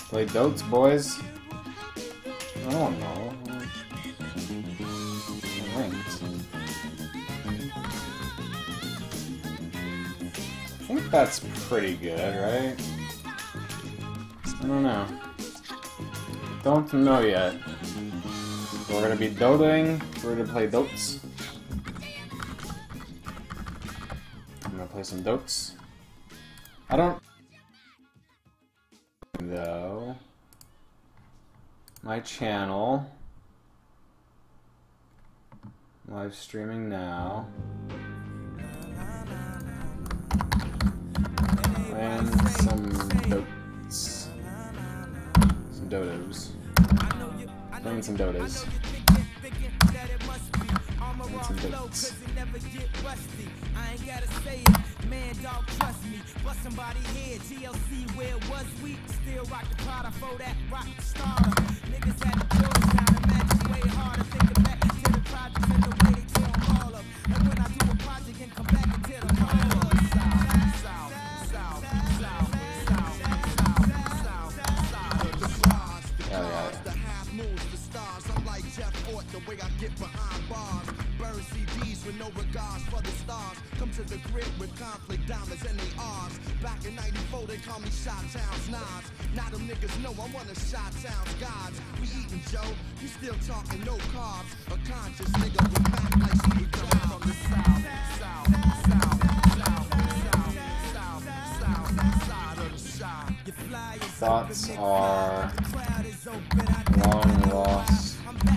Play Dotes, boys. I don't know. Ranked. I think that's pretty good, right? I don't know. Don't know yet. We're gonna be doting. We're gonna play Dotes. I'm gonna play some Dotes. I don't... Though... My channel... Live streaming now. And some Dotes. Some Dodos. Playing some Dotas. And some Dotes. I ain't gotta say it, man, dog, trust me. But somebody here, GLC, where was we? Still rock the Prada for that rock star. Niggas had the doors down and match way harder. Thinking back to the project and the way they tore them all up. And when I do a project and come back and tear them all up. The way I get behind bars, burn CDs with no regards for the stars. Come to the grid with conflict diamonds and they R's. Back in '94, they call me Shot Town's Nods. Now them niggas know I'm one of Shot Town's gods. We eating Joe, you still talking no carbs. A conscious nigga with back like Steve Jobs from the south, south, south, south, south, side of the shop. Thoughts are long lost.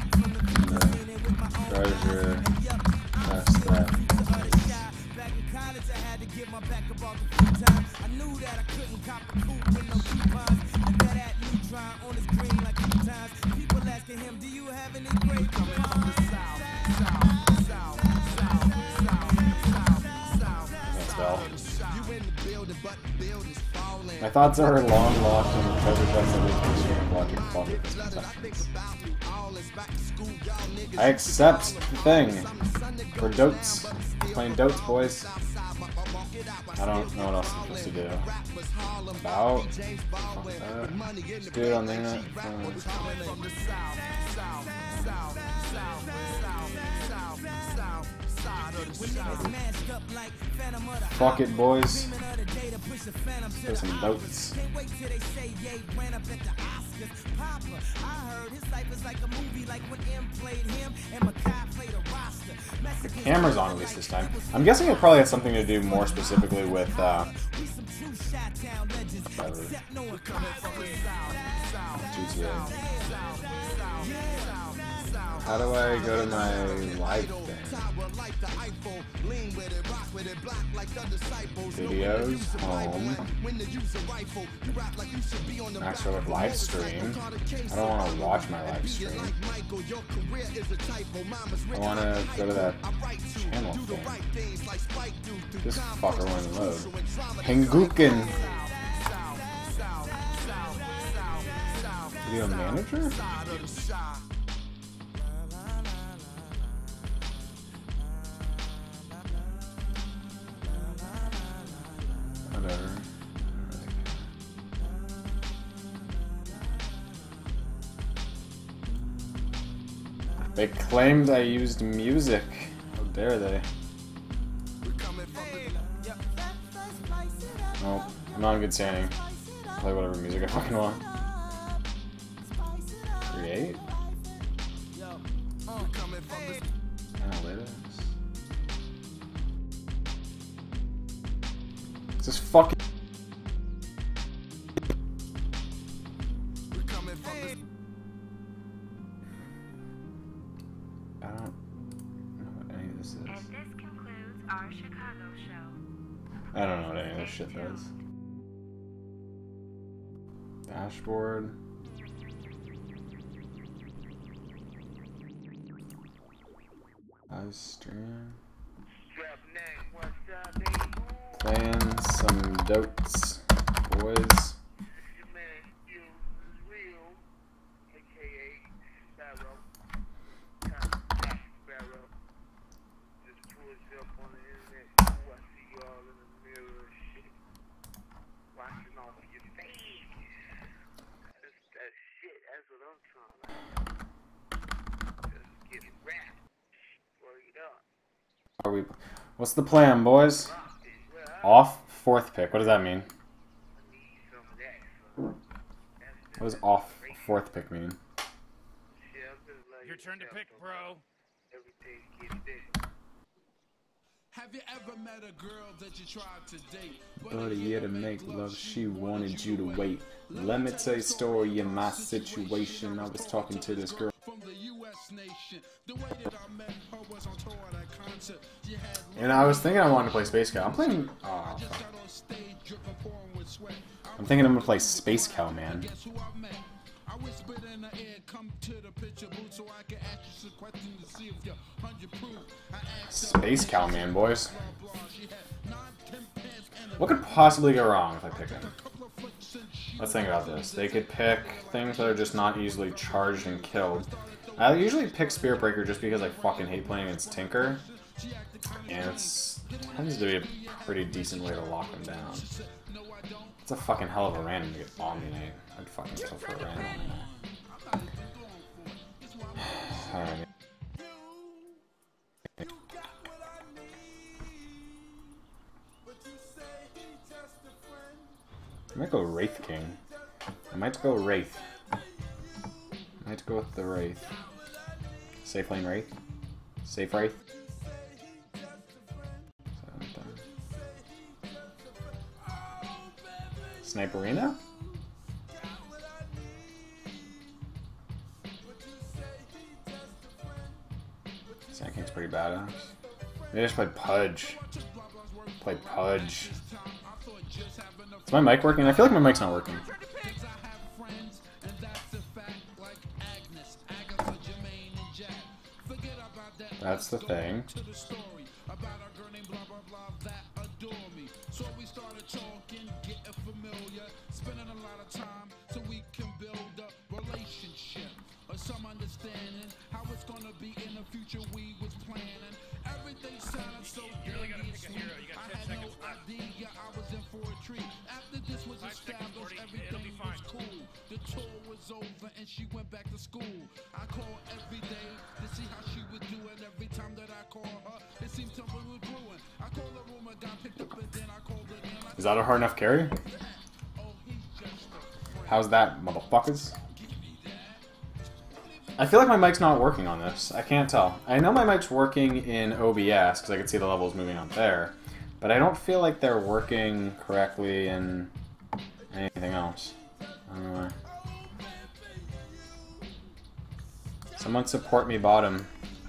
Treasure, that's that. Back in college, I had to get my back about the full time. I knew that I couldn't cop a coupe with no coupons. Look at that new drawing on his green like 2 times. People asking him, do you have any great coming from the south? South, south, south, south, south, south. You in the building, but the building's falling. My thoughts are long lost in the treasure chest of the history of logic falling. I accept the thing. For Dotes. Playing Dotes, boys. I don't know what else I'm supposed to do. About? Just do it on the internet. Fuck it, boys. Play some Dotes. The camera's on at least this time. I'm guessing it probably has something to do more specifically with GTA. How do I go to my live thing? Videos, home. Master with live stream. I don't want to watch my live stream. I want to go to that channel thing. This fucker won't load. Henguken. Video manager? Whatever. They claimed I used music. How dare they? Oh, I'm not in good standing. Play whatever music I fucking want. Create? Analytics? Is this fucking... I don't know what any of this is. And this concludes our Chicago show. I don't know what any of this shit does. Dashboard. Live stream. Playing some Dotes, boys. Are we? What's the plan, boys? Off 4th pick. What does that mean? What does off 4th pick mean? Your turn to pick, bro. Have you ever met a girl that you tried to date? But a year to make love, she wanted you to wait. Let me tell you a story in my situation. I was talking to this girl. From the US nation. The way that I met her was on tour at a concert. She had And I was thinking I wanted to play Space Cow. I'm playing. Oh, just fuck. got on stage dripping pouring with sweat. I'm thinking I'm gonna play Space Cow, man. Guess who I met? I whispered in the air, come to the picture booth so I can ask you some questions to see if you're 100 proof. I asked her, Space Cow, man, boys. blah, blah. She had 9, 10 pants and a What could possibly go wrong if I pick him? couple of flicks and she Let's think about this. They could pick things that are just not easily charged and killed. I usually pick Spirit Breaker just because I fucking hate playing against Tinker. And it tends to be a pretty decent way to lock them down. It's a fucking hell of a random to get Omninate. I'd fucking kill for a random Omninate. Alright. I might go Wraith King. I might go Wraith. I might go with the Wraith. Safe lane Wraith. Safe Wraith. Sniperina? Sand King's pretty badass. Maybe I just play Pudge. Play Pudge. Is my mic working? I feel like my mic's not working. That's the thing. So we started talking, getting familiar, spending a lot of time so we can build a relationship or some understanding how it's gonna be in the future. We was planning. Everything sounded so dandy sweet. I had no idea I was in for a treat. After this was established, everything was cool. The tour was over and she went back to school. I called every day to see how she would do, and every time that I called her, it seemed something was brewing. I called the room, I got picked up, and then I called again. Is that a hard enough carry? How's that, motherfuckers? I feel like my mic's not working on this. I can't tell. I know my mic's working in OBS because I can see the levels moving on there, but I don't feel like they're working correctly in anything else. I don't know why. Someone support me bottom.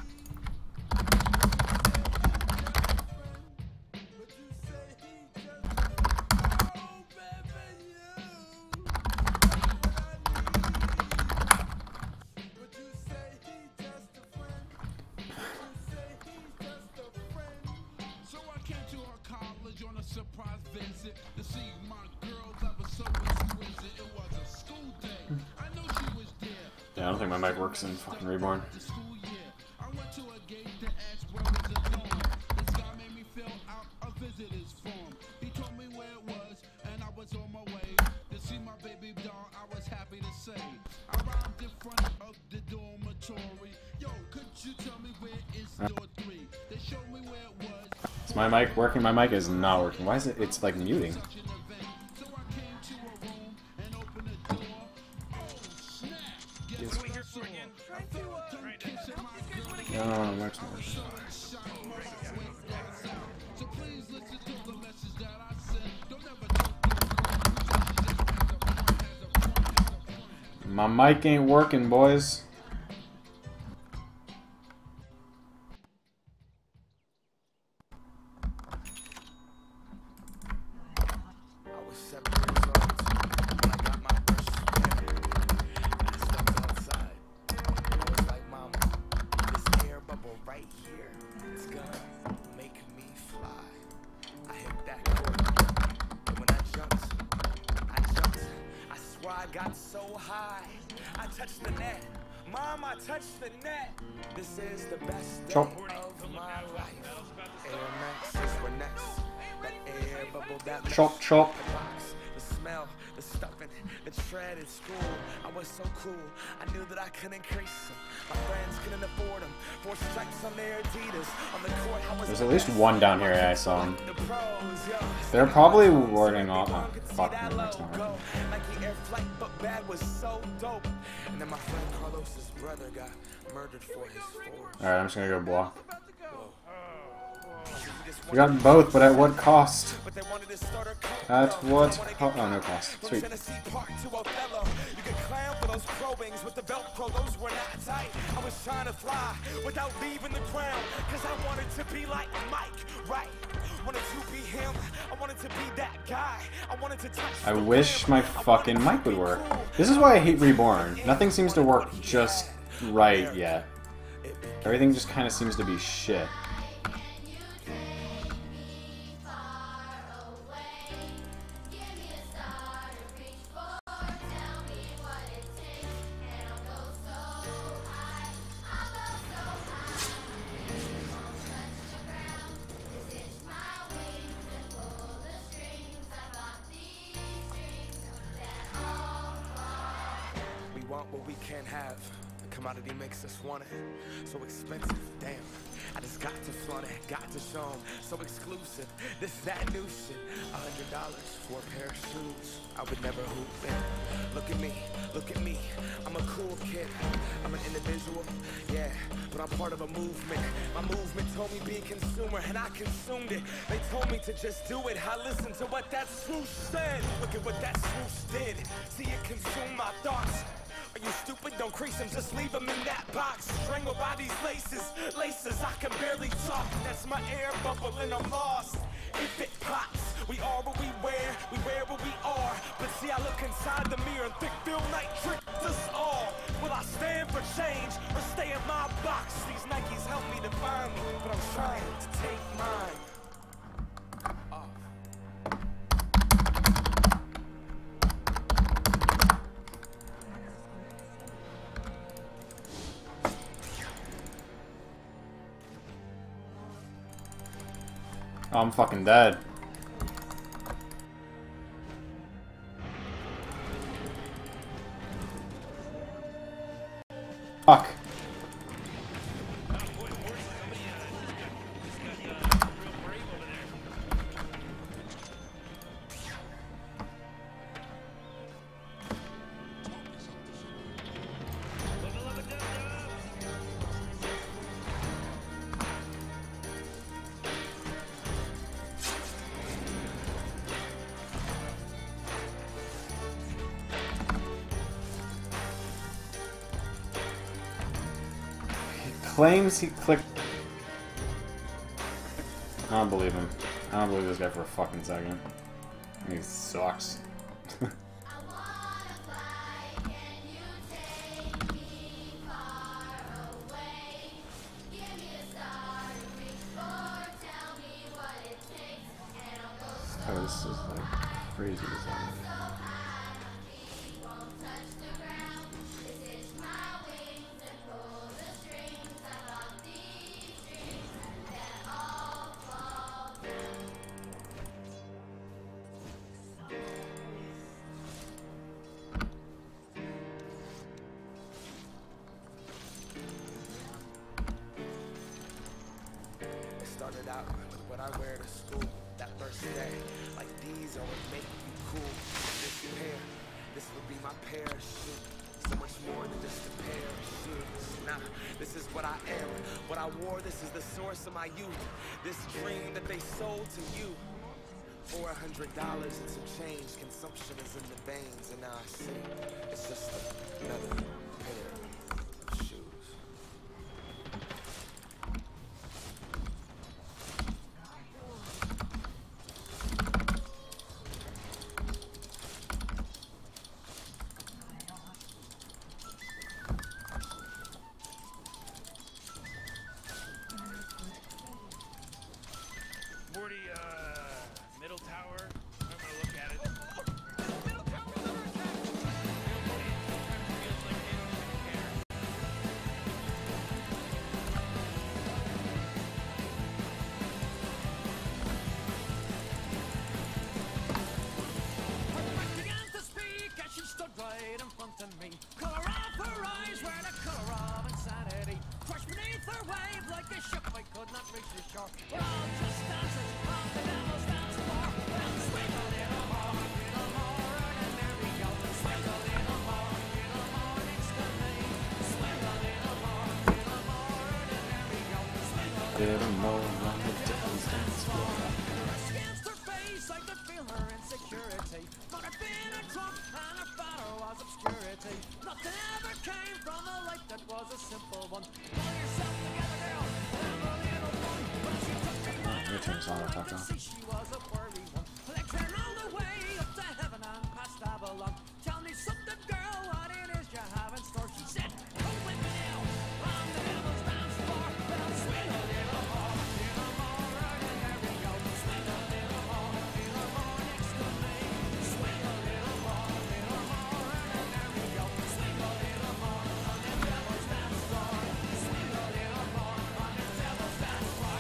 Yeah, I don't think my mic works in fucking Reborn. Is my mic working? My mic is not working. Why is it? It's like muting. No, much more. My mic ain't working, boys. Got so high, I touched the net. Mom, I touched the net. This is the best day of my life. Air Max is for next. That air bubble that Chop, chop. smell, the stuffing, the tread at school. I was so cool, I knew that I couldn't increase them. My friends couldn't afford them. 4 stripes on their Adidas. On the court, I was There's at least one down here I saw him. They're probably warding off. Oh, fuck me next time. Nike Air Flight, but bad was so dope. And then my friend Carlos's brother got murdered for his forge. Alright, I'm just gonna go block. We got both, but at what cost? At what cost? Oh, no cost. Sweet. You can clown for those probings with the Velcro, those were not tight. I was trying to fly without leaving the ground, cause I wanted to be like Mike, right? Wanted to be him, I wanted to be that guy. I wanted to touch. I wish my fucking mic would work. This is why I hate Reborn. Nothing seems to work just right yet. Everything just kind of seems to be shit. What we can't have. The commodity makes us want it. So expensive, damn. I just got to flaunt it, got to show 'em. So exclusive, this that new shit. $100 for a pair of shoes. I would never hoop in. Look at me, look at me. I'm a cool kid. I'm an individual, yeah, but I'm part of a movement. My movement told me be a consumer, and I consumed it. They told me to just do it. I listened to what that swoosh said. Look at what that swoosh did. See it consume my thoughts. Are you stupid? Don't crease them, just leave them in that box. Strangled by these laces, I can barely talk. That's my air bubble and I'm lost. If it pops, we are what we wear what we are. But see, I look inside the mirror and think Phil Knight tricked us all. Will I stand for change or stay in my box? These Nikes help me define me, but I'm trying to take mine off. Oh, I'm fucking dead. Fuck. Claims he clicked. I don't believe him. I don't believe this guy for a fucking second. He sucks. Oh, this is like crazy design. Started out with what I wear to school that first day. Like these are what make you cool. This pair, this would be my parachute. So much more than just a pair of shoes. Nah, this is what I am. What I wore, this is the source of my youth. This dream that they sold to you. For $100 and some change, consumption is in the veins, and now I see it's just another pair of shoes. Middle tower. I'm gonna look at it. in front of me. Color of her eyes were the color of insanity. Crushed beneath her wave like a ship I could not reach the shore. We're all just dancers on the devil's dance floor. Well, swing a little more, and there we go. Swing a little more next to me. Swing a little more, and there we go. Swing a little more on the devil's dance floor. Against her face, I could feel her insecurity. But I'd been a drunk and her father was obscurity. Nothing ever came from a life that was a simple one. Pull yourself together, girl, and have a little fun. When she took me by the hand, I could see she was a worry one. Legs ran all the way up to heaven and past Avalon. Tell me something, girl, what it is you have in store. She said, come with me now, on the devil's dance floor. Well, swing a little more, and there we go. Swing a little more next to me. Swing a little more, and there we go. Swing a little more on the devil's dance floor. Swing a little more on the devil's dance floor.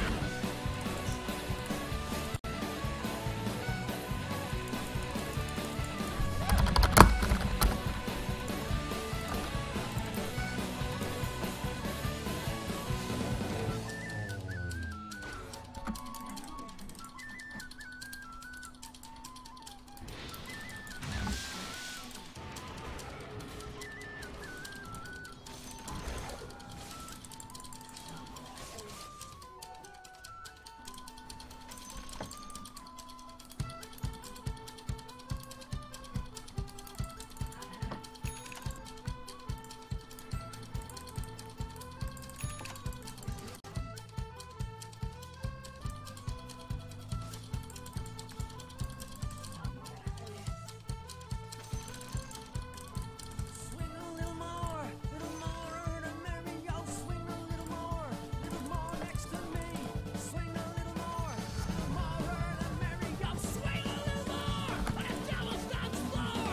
Swing a little more, and there we go. Swing a little more next to me. Swing a little more, and there we go. Swing a little more on the devil's dance floor.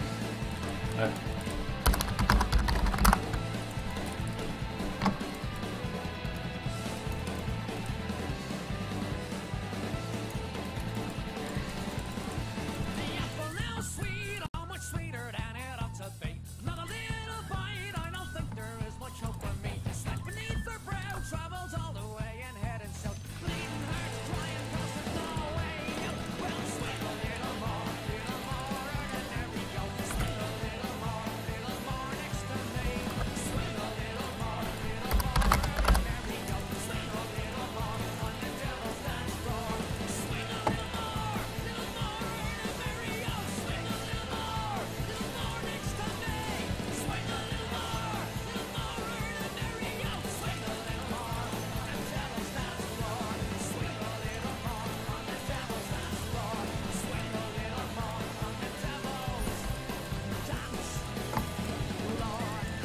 The apple now sweet, oh much sweeter than it ought to be. Another little bite, I don't think there is much hope for me. Sweat beneath her brow travels all the way and heading south. Bleeding hearts crying 'cause there's no way out. Well, swing a little more, and there we go. Swing a little more next to me. Swing a little more, and there we go. Swing a little more on the devil's dance floor. Swing a little more, and there we go. Swing a little more next to me. Swing a little more, and there we go. Swing a little more on the devil's dance floor. Swing a little more on the devil's dance floor. Swing a little more on the devil's dance floor.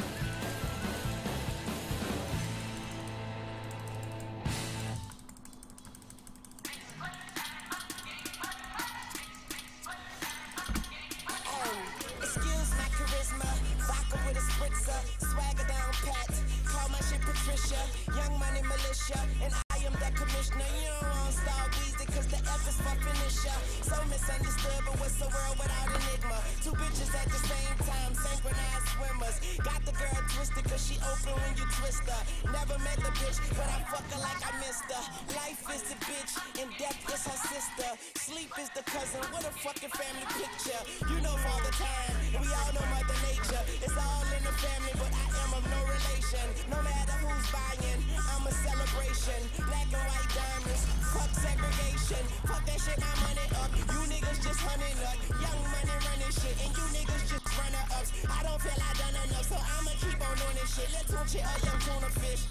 Excuse my charisma, vodka with a spritzer, swagger down pat, call my shit Patricia, young money militia, and I am the commissioner. You don't want Star Weezy cause the F is for finisher. So misunderstood, but what's the world without enigma? Two bitches at the same time, synchronized swimmers. Got the girl twisted cause she open when you twist her. Never met the bitch, but I fuck her like I missed her. Life is the bitch, and death is her sister. Sleep is the cousin, what a fucking family picture. You know Father Time, and we all know Mother Nature. It's all in the family, but I am of no relation. No matter who's buying, I'm a celebration. Black and white diamonds, fuck segregation. Fuck that shit, my money up. You niggas just hunting up. Young money running shit, and you niggas just runner ups. I don't feel I done enough, so I'ma keep on doing this shit. Let's watch it, a young tuna fish.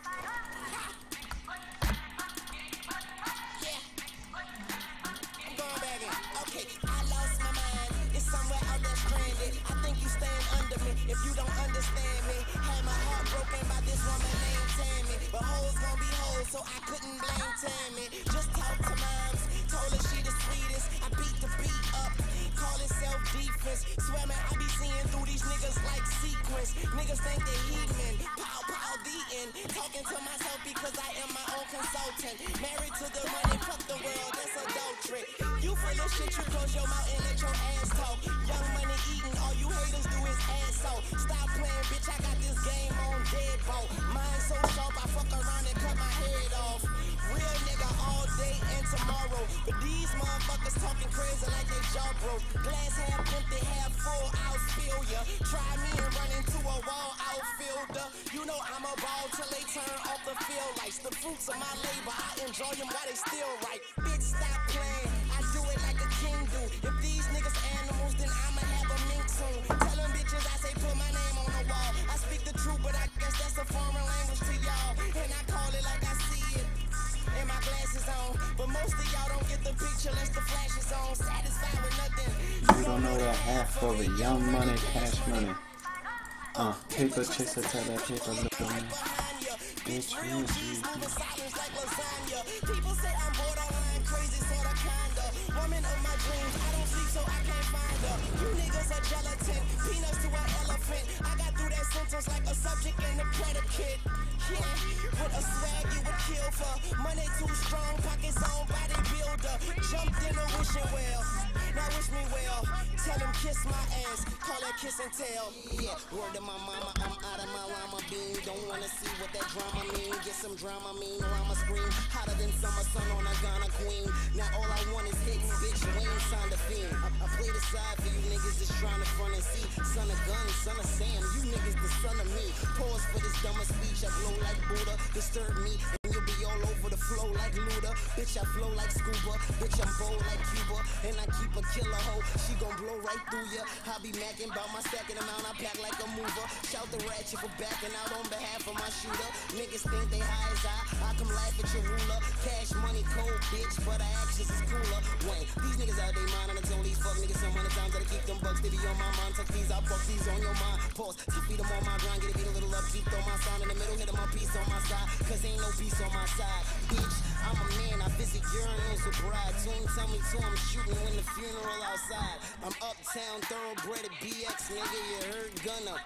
I'm going back in. Okay, I lost my mind. It's somewhere out there stranded. I think you stand under me if you don't understand me. Had my heart broken by this woman named Tammy. But hoes gon' be hoes, so I couldn't blame Tammy. Just talk to moms, told her she the sweetest. I beat the beat up, call it self-defense. Swear man, I be seeing through these niggas like sequence. Niggas think they heathen, pow pow the end. Talking to myself because I am my own consultant. Married to the money, fuck the world, that's adultery. You full of shit, you close your mouth and let your ass talk. Young money eating, all you haters do is ass out. Stop playing, bitch, I got this game on deadbolt. Mine so sharp, I fuck around and cut my head off. Real nigga all day and tomorrow. But these motherfuckers talking crazy like they jaw broke. Glass half empty, half full, I'll spill ya. Try me and run into a wall outfielder. You know I'm a ball till they turn off the field lights. The fruits of my labor, I enjoy them while they still right. Bitch, stop playing, I do it like a king do. If these niggas animals, then I'ma have a mink soon. Tell them bitches I say put my name on the wall. I speak the truth, but I guess that's a foreign language to y'all. And I call it like I see it. And my glasses on, but most of y'all don't get the picture unless the flash is on. Satisfied with nothing. You don't know that half of it. Young money, cash money. Paper chaser, tell that paper look on me. Bitch, Real G's moving silence like lasagna. People say I'm borderline crazy, sorta kinda. Woman of my dreams, I don't sleep so I can't find her. You niggas are gelatin, peanuts to an elephant. I got through that sentence like a subject and a predicate. Yeah, with a swag you would kill for. Money too strong, pockets on bodybuilder. Jumped in a wishing well. Now wish me well. Tell him kiss my ass, call that kiss and tell. Yeah, word to my mama, I'm out of my llama bean. Don't wanna see what that drama mean. Get some drama mean, or I'ma scream. Hotter than summer sun on a Ghana queen. Now all I want is hits, bitch. Wayne signed a fiend. I play the side for you niggas just trying to front and see. Son of gun, son of Sam, you niggas the son of me. Pause for this dumber speech, I blow like Buddha. Disturb me, and you'll be all over the flow like Luda. Bitch, I flow like scuba. Bitch, I'm bold like Cuba. And I keep a killer hoe, she gon' blow right through ya. I be macking about my stacking amount, I pack like a mover. Shout the ratchet for backing out on behalf of my shooter. Niggas think they high as I come laugh at your ruler. Cash money cold, bitch, but our actions is cooler. Wayne, these niggas out they mind, and I told these fuck niggas some hundred times that I keep them bucks, they be on my mind. Tuck these, I buck these on your mind. Pause, to feed them on my grind, get a beat a little upbeat, throw my sound in the middle, hit my piece on my side, cause ain't no peace on my side. Bitch, I'm a man, I visit urinals with bride. Tune tell me to, I'm shooting when the funeral outside. I'm uptown, thoroughbred at BX, nigga, you heard gunna.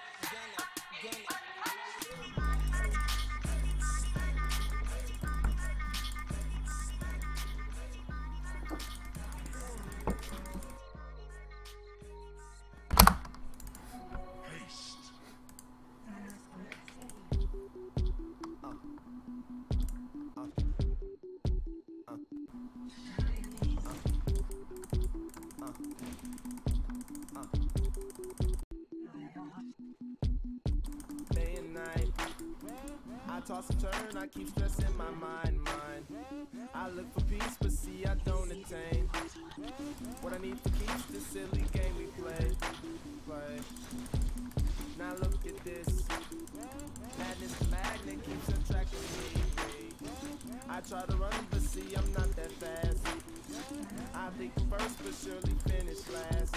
Day and night, I toss and turn, I keep stressing my mind. I look for peace, but see I don't attain what I need for keeps this silly game we play. Now look at this, madness the magnet keeps attracting me. I try to run, but see I'm not that fast. I think first, but surely finish last.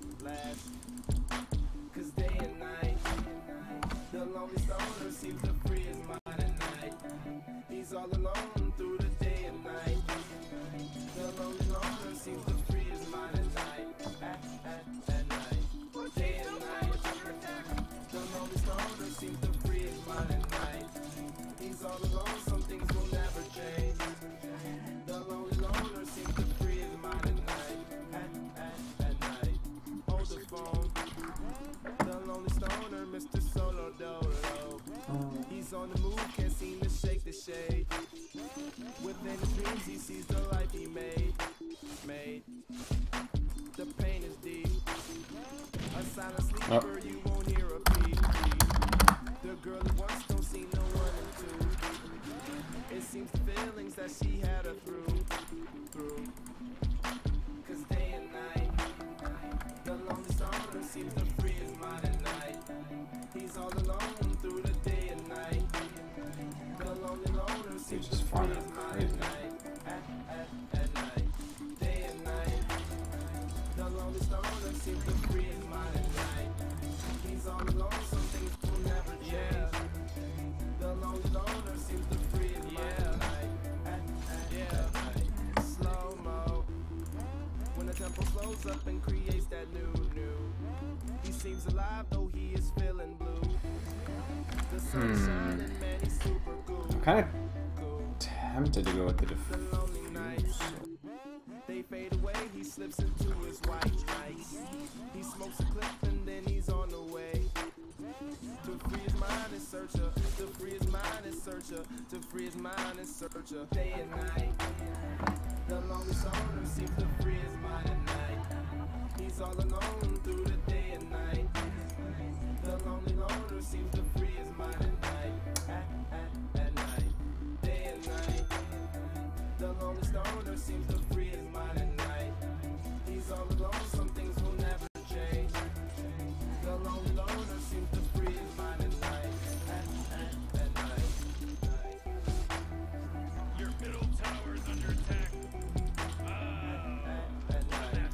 Cause day and night, the longest owner seems to free his mind at night. He's all alone through the day and night. The longest owner seems to free his mind at night. At night, day and night. The longest owner seems to free his mind at night. He's all alone, some things will never change. The lonely loner seems to free his mind at night. At night, hold the phone. The lonely stoner, Mr. Solo Dolo. He's on the move, can't seem to shake the shade. Within his dreams, he sees the life he made. The pain is deep. A silent sleeper, you won't hear a peep. The girl he wants don't see no one in two. It seems the feelings that she had her through. Cause day and night, the lonely stoner seems to free his mind at night. He's all alone through the day and night. The lonely loner seems to free his mind at night. At night, day and night. The lonely stoner seems to free his mind at night. He's all alone, some things will never change. The lonely loner seems to free his mind at night. At night, slow-mo. When the tempo slows up and creates that new. He seems alive though he is feeling blue. The sun shining, man, he's super cool. I'm kind of tempted to go with the diffuse. The lonely nights, they fade away, he slips into his white nights. He smokes a clip and then he's on the way. To free his mind and searcher, to free his mind and searcher, to free his mind and searcher. Day and night, the longest owner seems to free his mind at night. He's all alone through the day and night. The lonely loner seems to free his mind at night. At night, day and night. The longest owner seems to free his mind at night. He's all alone, some things will never change. The lonely loner seems to free his mind at night. At night. Your middle tower's under attack. At night.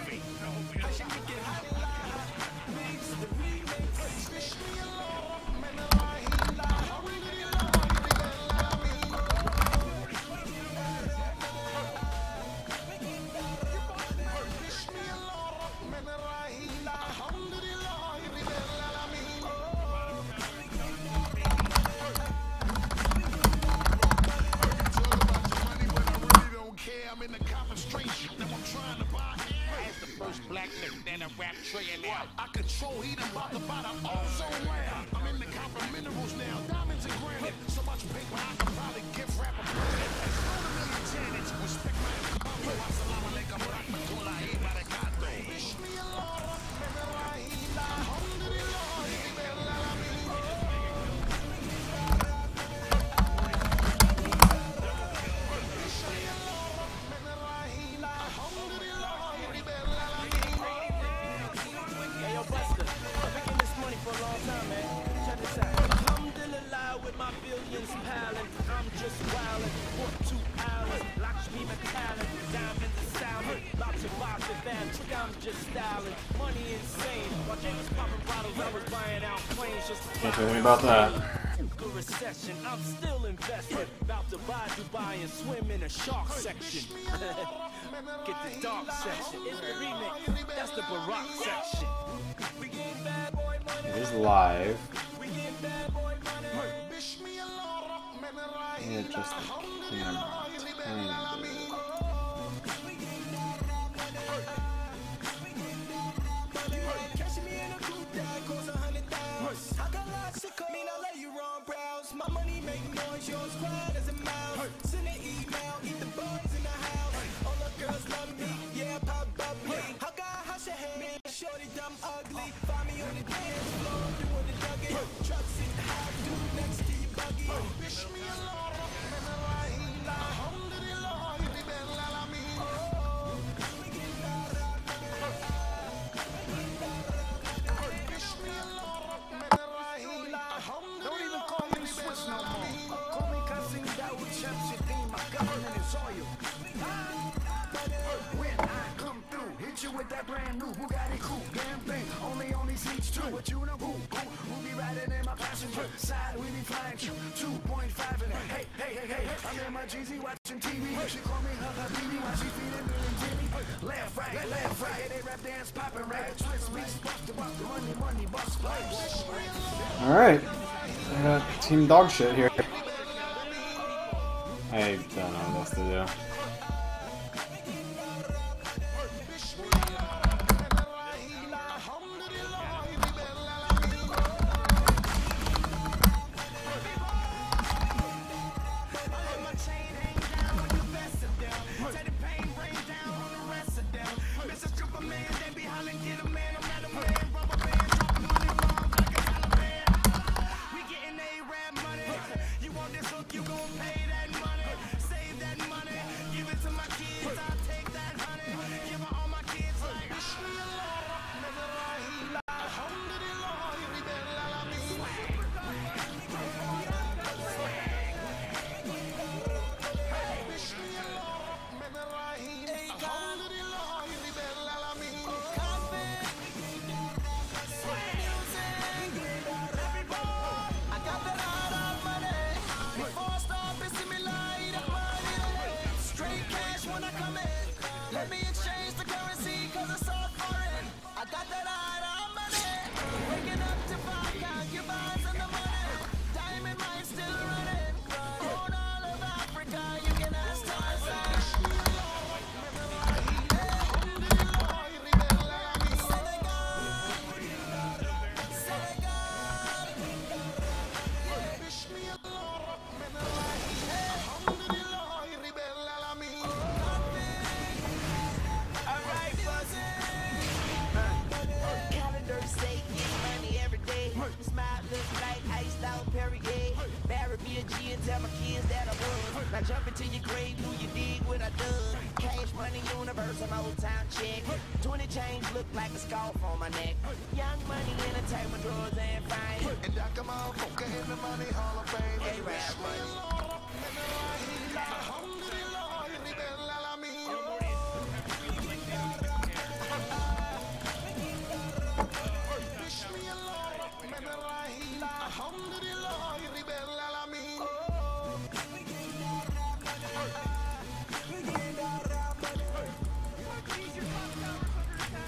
I control heat, I'm about to buy the ozone layer. I'm in the copper minerals now, diamonds and granite. So much paper I can probably gift wrap a planet. Explode a million janets, respect my combo. Assalamu alaikum warahmatullahi wabarakatuh. Bismillah, Bismillah, alhamdulillah, rabbil alamin. I'm just wildin', walk 2 hours, Lakshmi Metallic, diamonds and salad, lots of box advance, trick I'm just styling, money insane, while James popping bottles, I was buying out planes just to Can't do anything about that. the recession, I'm still invested, about to buy Dubai and swim in a shark section, get the dark section, it's the remix, that's the Barack section. It is live. Yeah, just the camera. Tiny bit. My money make noise, yours quiet as a mouse. Send an email, eat the boys in the house. All the girls love me, yeah, pop bubbly. How God, how she hand, shorty dumb ugly. Find me on the dance floor, doing the duggy. Truck sit high, dude next to your buggy. Don't even call me Swiss no more. Call me cussing that with Shamsuddin, my government is oil. When I come through, hit you with that brand new Bugatti coupe, damn thing, only on these seats too. But you know who be riding in my passenger side, we be flying 2.5 and hey, I'm in my GZ watching TV. She call me her habibi while she feeding me and Jimmy. Left, right, they rap dance, poppin' rap, Swiss beats, bust the money, bust pipes. Alright. Team dog shit here. I don't know what else to do. Tell my kids that I was. Now jump into your grave, do you dig what I done? Cash money universe, an old time check. 20 chains look like a scarf on my neck. Young money, entertainment, drugs, and fame. And I come out, folk in the money, Hall of Fame. Hey, rap money.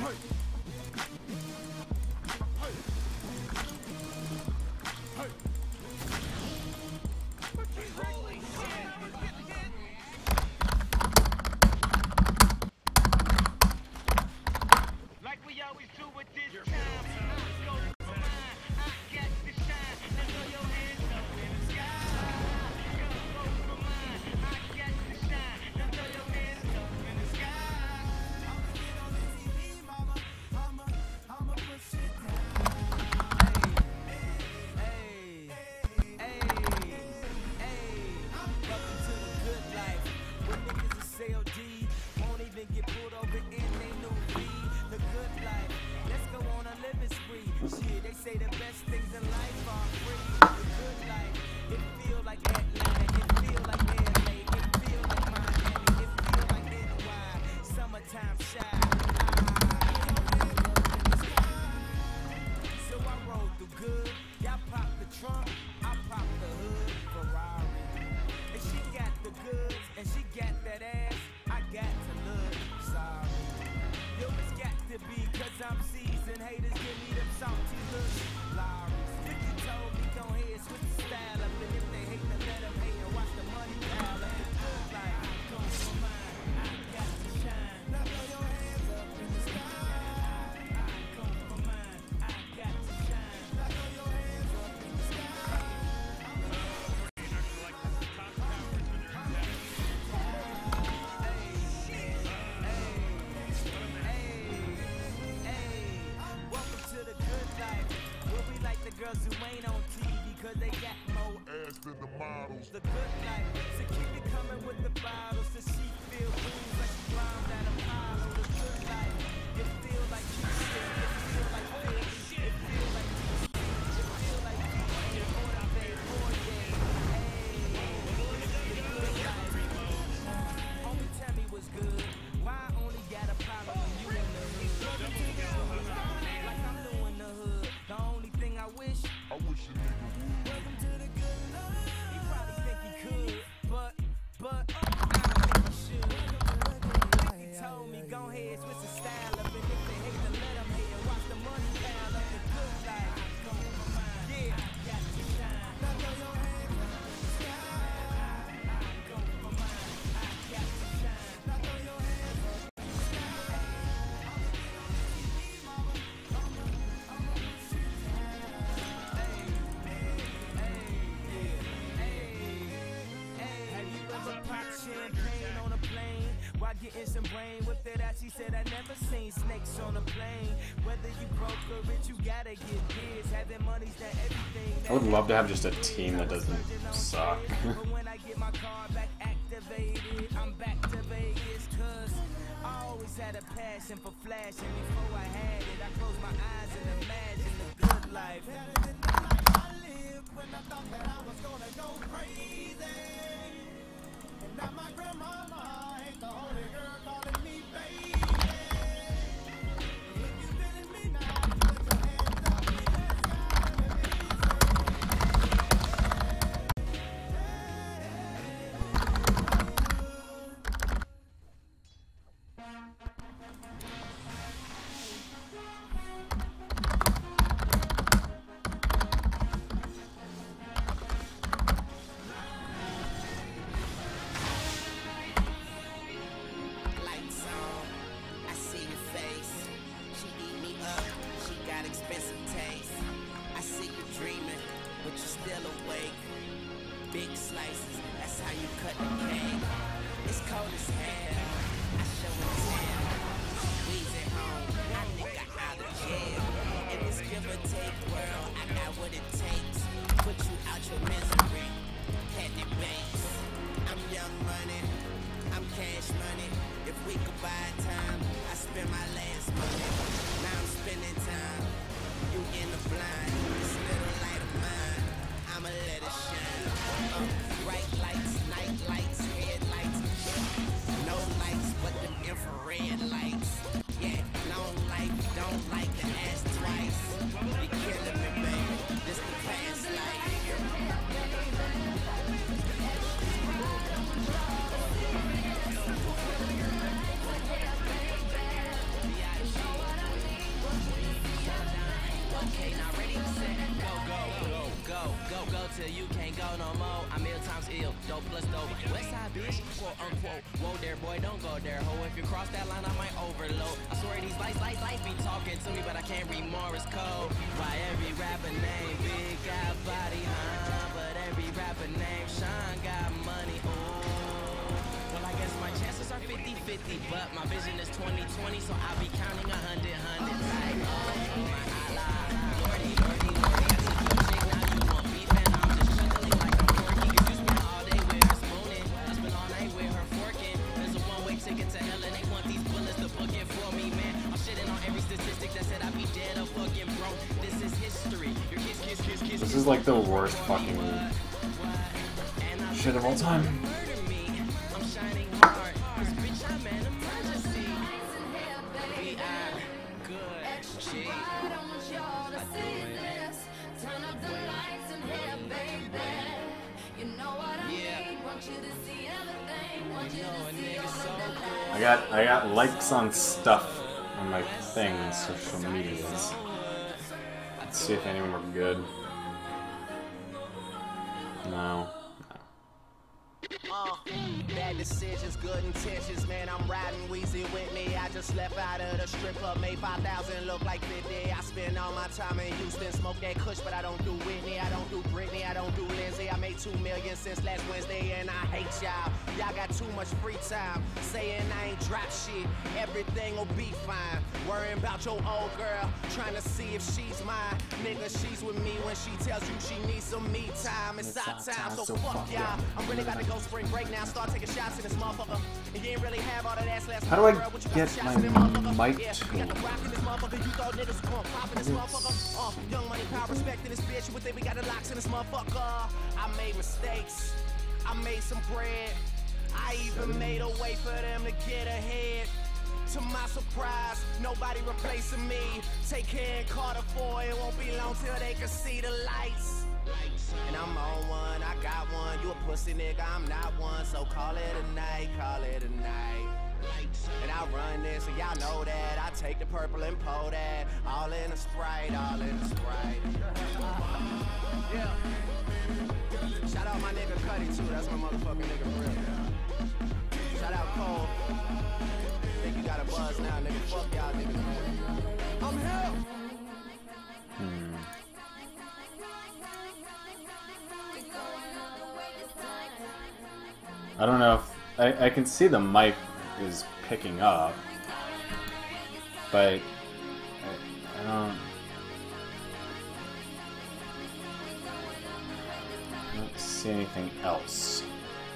Girls who ain't on TV cause they got more ass than the models. The good life, so keep it coming with the bottles. So she feel booze like she climbed out of Apollo. The good life, it feel like you shit. It feel like Philly. It feel like you shit. It feel like you ain't on a bed for day. Hey, the good life. Homie, tell me what's good. Why I only got a problem when you in the hood? Like I'm new in the hood. The only thing I wish a nigga would. Welcome to the good life. He probably think he could, but I don't think he should. He told me go ahead, switch the style up, and if they hate to let them hate and watch the money pile up. The good life. Yeah, I got to shine. Now throw your hands up in the sky. I go for mine. I got to shine. Now throw your hands up in the sky. Champagne on a plane while getting some brain whipped it out. She said I never seen snakes on a plane. Whether you broke or rich, you gotta get biz. Having money's that everything. I would love to have just a team that doesn't suck. But when I get my car back activated, I'm back to Vegas. Cause I always had a passion for flashing. Before I had it, I closed my eyes and imagined the good life. I lived when I thought that I was gonna go crazy. Now my grandmama ain't the only girl calling me baby. If you feeling me now, put your hands up in the sky. Big slices, that's how you cut the cake. It's cold as hell, I show and tell. We's at home, I nigga out of jail. In this give or take world, I got what it takes. Put you out your misery, Candy Banks. I'm young money, I'm cash money. If we could buy time, I spend my last money. Now I'm spending time, you in the blind. This little light of mine, I'ma let it shine. Bright lights, night lights, headlights. No lights, but them infrared lights. Yeah, long life, don't like to ask twice. You killing me, baby. This the past life. Be out of till you can't go no more. I'm ill times ill, dope plus dope. Westside bitch, quote unquote. Whoa there, boy, don't go there, ho. If you cross that line, I might overload. I swear these lights be talking to me, but I can't read Morse code. Why every rapper name Big got body, huh? But every rapper name Sean got money, ooh. Well, I guess my chances are 50-50, but my vision is 20-20, so I'll be counting 100, like, oh my Allah. Lordy, lordy, lordy, I took your chick, now you want beef, and I'm just chuckling like I'm Porky. Cause you spent all day with her spooning, I spent all night with her forking. There's a one-way ticket to hell, and they want these bullets to book it for me, man. I'm shitting on every statistic that said I'd be dead or fucking broke. This is history. Your kiss, kiss, kiss, kiss. This is like the worst fucking shit of all time. I'm shining hard, cause bitch, I'm an emergency. We are good, G. Turn up the lights and here, baby. You know what I need. Want you to see everything. Want you to see all of the lights. I got likes on stuff on my things, social medias. Let's see if any of them are good. No. Bad decisions, good intentions, man, I'm riding Weezy with me. I just left out of the strip club, made 5,000 look like 50. I spend all my time in Houston, smoke that kush, but I don't do Whitney, I don't do Britney, I don't do Lindsay. I made $2 million since last Wednesday, and I hate y'all. Y'all got too much free time, saying I ain't drop shit. Everything will be fine. Worrying about your old girl, trying to see if she's mine. Nigga, she's with me when she tells you she needs some me time. It's our time, so fuck y'all. I'm really about to go spring break now, start taking shots in this motherfucker. And you ain't really have all of that last. How do I get my mic to? Young money, power, respect in this bitch. You would think we got the locks in this motherfucker. I made mistakes. I made some bread. I even made a way for them to get ahead. To my surprise, nobody replacing me. Take care in Carter 4, it won't be long till they can see the lights. And I'm on one, I got one. You a pussy nigga, I'm not one. So call it a night, call it a night. And I run this, and y'all know that. I take the purple and pour that. All in a Sprite, all in a Sprite. Yeah. Shout out my nigga Cuddy too, that's my motherfucking nigga for real. Shout out Cole. Think you got a buzz now, nigga. Fuck y'all niggas, man. I'm here. I don't know if I can see the mic is picking up, but I don't see anything else.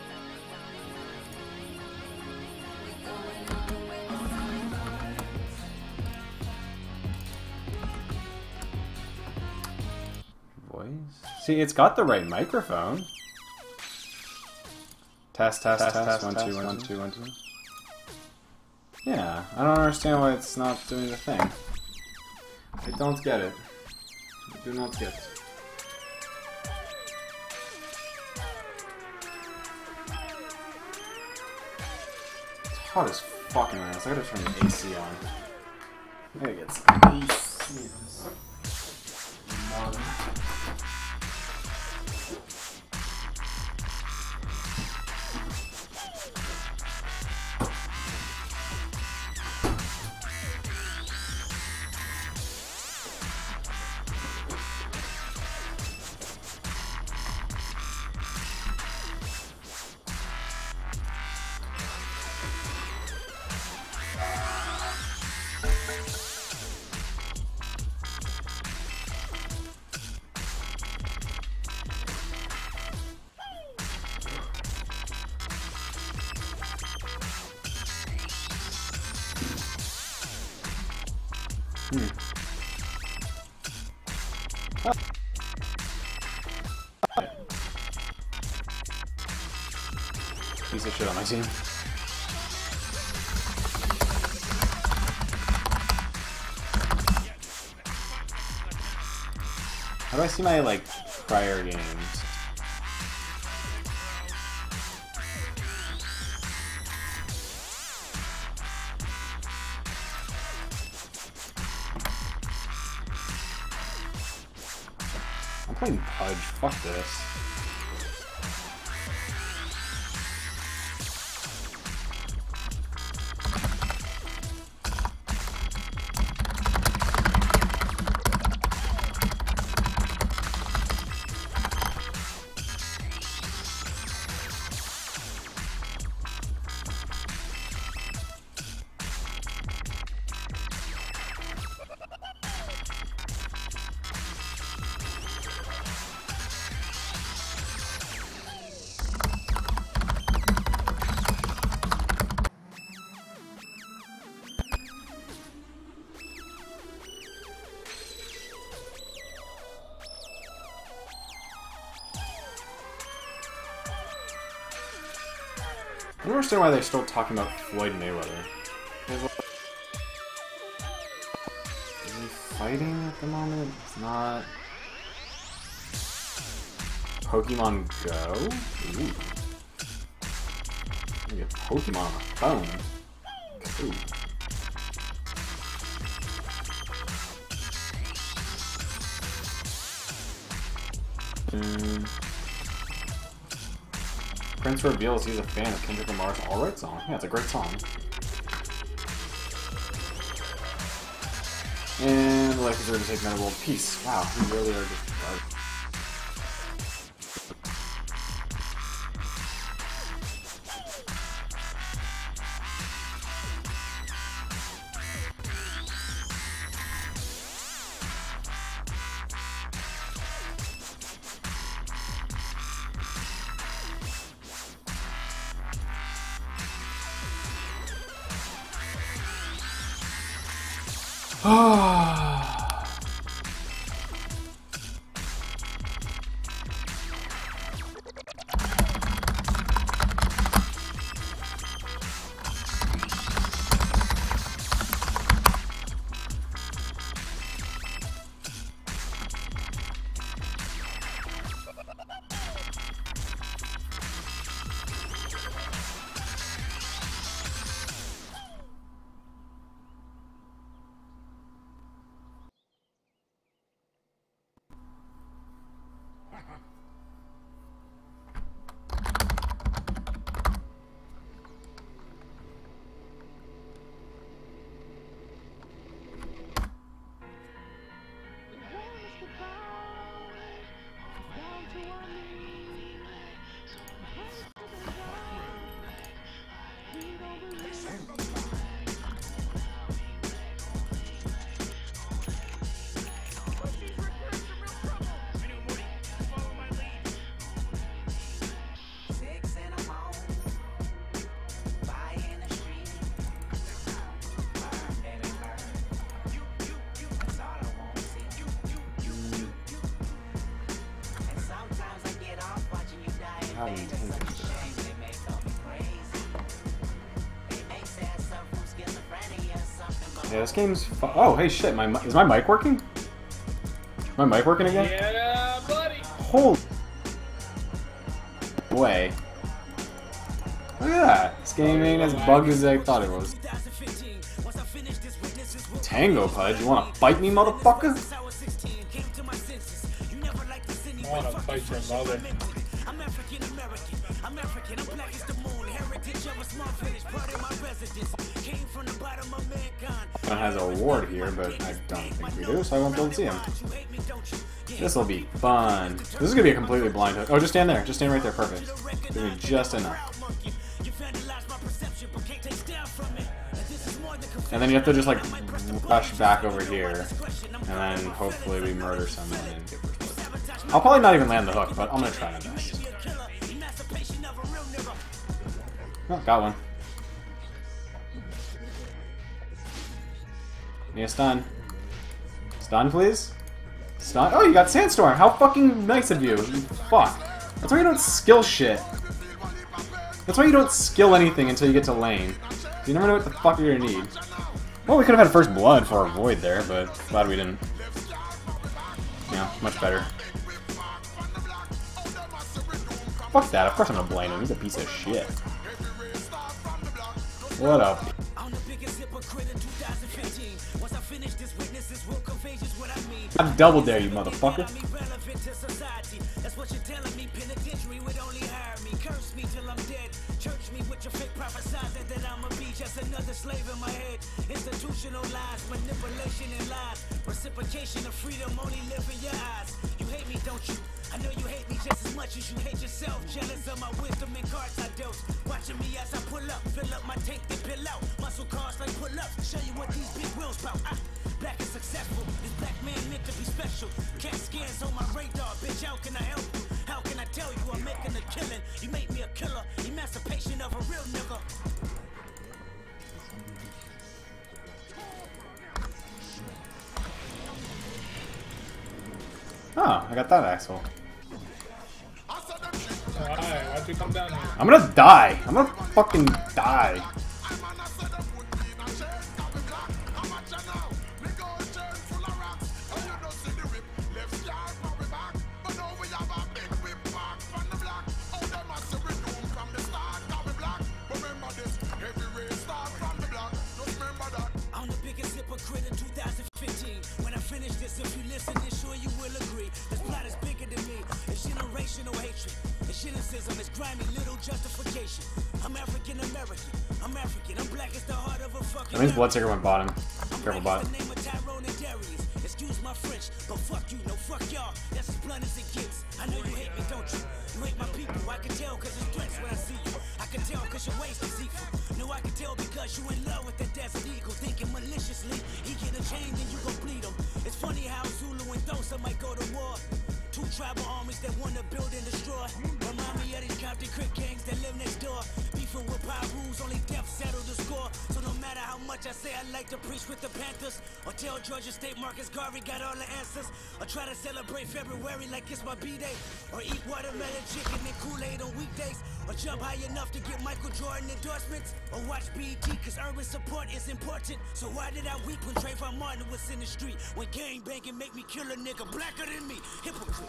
Voice? See, it's got the right microphone. Test, 1 2 1 2 1 2. Yeah, I don't understand why it's not doing the thing. I don't get it. I do not get it. It's hot as fucking ass. I gotta turn the AC on. I gotta get some AC in this. Piece of shit on my team. How do I see my, like, prior games? I'm playing Pudge. Fuck this. I don't understand why they're still talking about Floyd Mayweather. Is he fighting at the moment? It's not. Pokemon Go? Ooh. You get Pokemon on a phone. Ooh. Prince reveals he's a fan of Kendrick Lamar's Alright song. Yeah, it's a great song. And the Lakers are to take men world peace. Wow, we really are just garbage. Yeah, this game's oh, hey, shit, is my mic working? Is my mic working again? Yeah, buddy! Holy way. Look at that. This game ain't as bugged as I thought it was. Tango Pudge, you wanna fight me, motherfucker? I wanna fight your mother. One has an award here, but I don't think we do, so I won't be able to see him. This will be fun. This is gonna be a completely blind hook. Oh, just stand there. Just stand right there. Perfect. Give me just enough. And then you have to just like rush back over here, and then hopefully we murder someone and get first blood. I'll probably not even land the hook, but I'm gonna try my best. Oh, got one. Need a stun. Stun, please? Stun? Oh, you got Sandstorm! How fucking nice of you! Fuck. That's why you don't skill shit. That's why you don't skill anything until you get to lane. You never know what the fuck you're gonna need. Well, we could have had first blood for a void there, but glad we didn't. Yeah, much better. Fuck that, of course I'm gonna blame him. He's a piece of shit. What up? I double dare you, motherfucker. what you're telling me. Penitentiary would only hire me. Curse me till I'm dead. Church me with your fake prophesizing that I'ma be just another slave in my head. Institutional lies, manipulation and lies. Reciprocation of freedom only live in your eyes. You hate me, don't you? I know you hate me just as much as you hate yourself. Jealous of my wisdom and cards I dealt. Watching me as I pull up, fill up my tank, then pill out. Muscle cars like pull up, show you what these big wheels bout. Black and successful, this black man meant to be special. Cat scans on my radar, bitch, how can I help you? How can I tell you I'm making a killing? You made me a killer, emancipation of a real nigga. Oh, I got that asshole. Alright, why'd you come down here? I'm gonna die. I'm gonna fucking die. I'm the biggest hypocrite in 2015. When I finish this, if you listen, then sure you will agree. This plot is bigger than me. It's generational hatred. It's cynicism. It's grimy little justification. I'm African American. I'm African. I'm black as the heart of a fucking. That means Bloodsucker went bottom. Careful, bot. Excuse my French, but fuck you, no fuck y'all. That's as blunt as it gets. I know you hate me, don't you? You hate my people. I can tell cause it's threats when I see you. I can tell cause your waist is equal. No, I can tell because you in love with that desert eagle. Thinking maliciously, he get a chain then you gon' bleed him. It's funny how Zulu and Dosa might go to war. Two tribal armies that wanna build and destroy. Remind me of these Compton Crick gangs that live next door. Beefing with power rules, only death settle the score. So no matter how much I say I like to preach with the Panthers, or tell Georgia State Marcus Garvey got all the answers, or try to celebrate February like it's my B-Day, or eat watermelon chicken and Kool-Aid on weekdays, or jump high enough to get Michael Jordan endorsements, or watch BET cause urban support is important. So why did I weep when Trayvon Martin was in the street? When gang banging make me kill a nigga blacker than me? Hypocrite.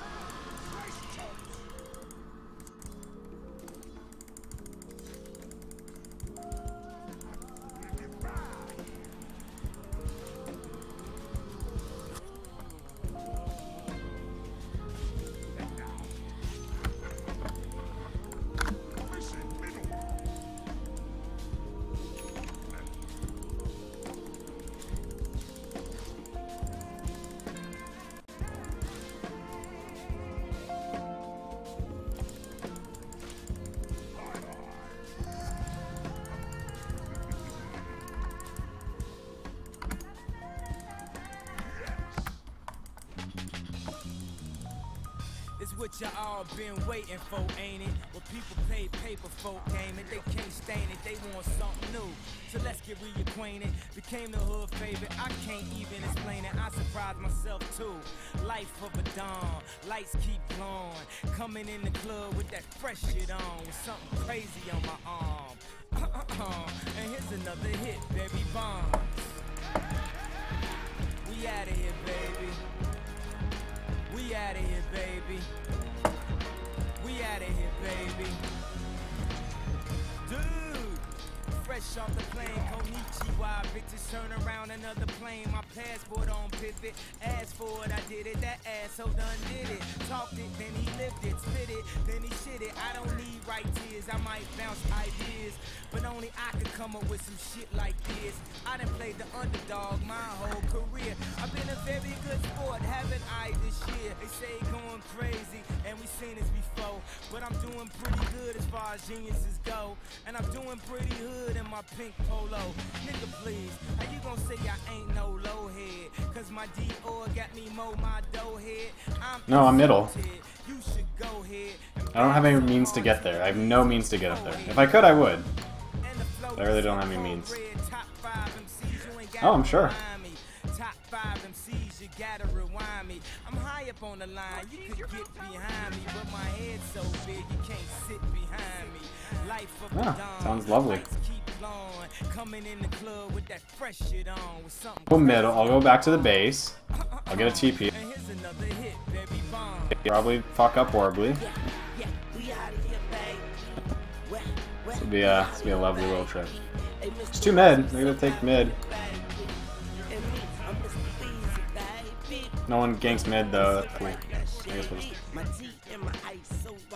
It's what you all been waiting for, ain't it? Well, people pay paper folk game it, they can't stain it, they want something new. So let's get reacquainted. Became the hood favorite, I can't even explain it. I surprised myself too. Life of a dawn, lights keep glowing. Coming in the club with that fresh shit on, with something crazy on my arm. And here's another hit, baby Bonds. We outta here, baby. We outta here, baby. We outta here, baby. Dude, fresh off the plane, Konichiwa, bitches turn around another plane. My passport on pivot, asked for it, I did it. That asshole done did it. Talked it, then he lived it, spit it, then he shit it. I don't need right tears, I might bounce ideas, but only I could come up with some shit like this. I done played the underdog my whole career. I've been a very good sport, haven't I this year? They say going crazy, and we seen this before, but I'm doing pretty good as far as geniuses go, and I'm doing pretty hood in my pink polo. Nigga, please, how you gonna say I ain't no low head? Cause my Dior got me mow my dough head. No, I'm middle. You should go ahead. I don't have any means to get there. I have no means to get up there. If I could, I would. But I really don't have any means. Oh, I'm sure. Top 5 MCs, you gotta rewind me. I'm high up on the line, you could get behind me, but my head's so big you can't sit behind me. Life of Yeah, sounds lovely. Coming in the club with that fresh shit on, with something Go middle. I'll go back to the base. I'll get a TP. and here's another hit, baby bomb. Probably fuck up horribly. This will be a lovely little trip. It's too mid. They're gonna take mid. No one ganks mid though. That's cool. I guess we'll just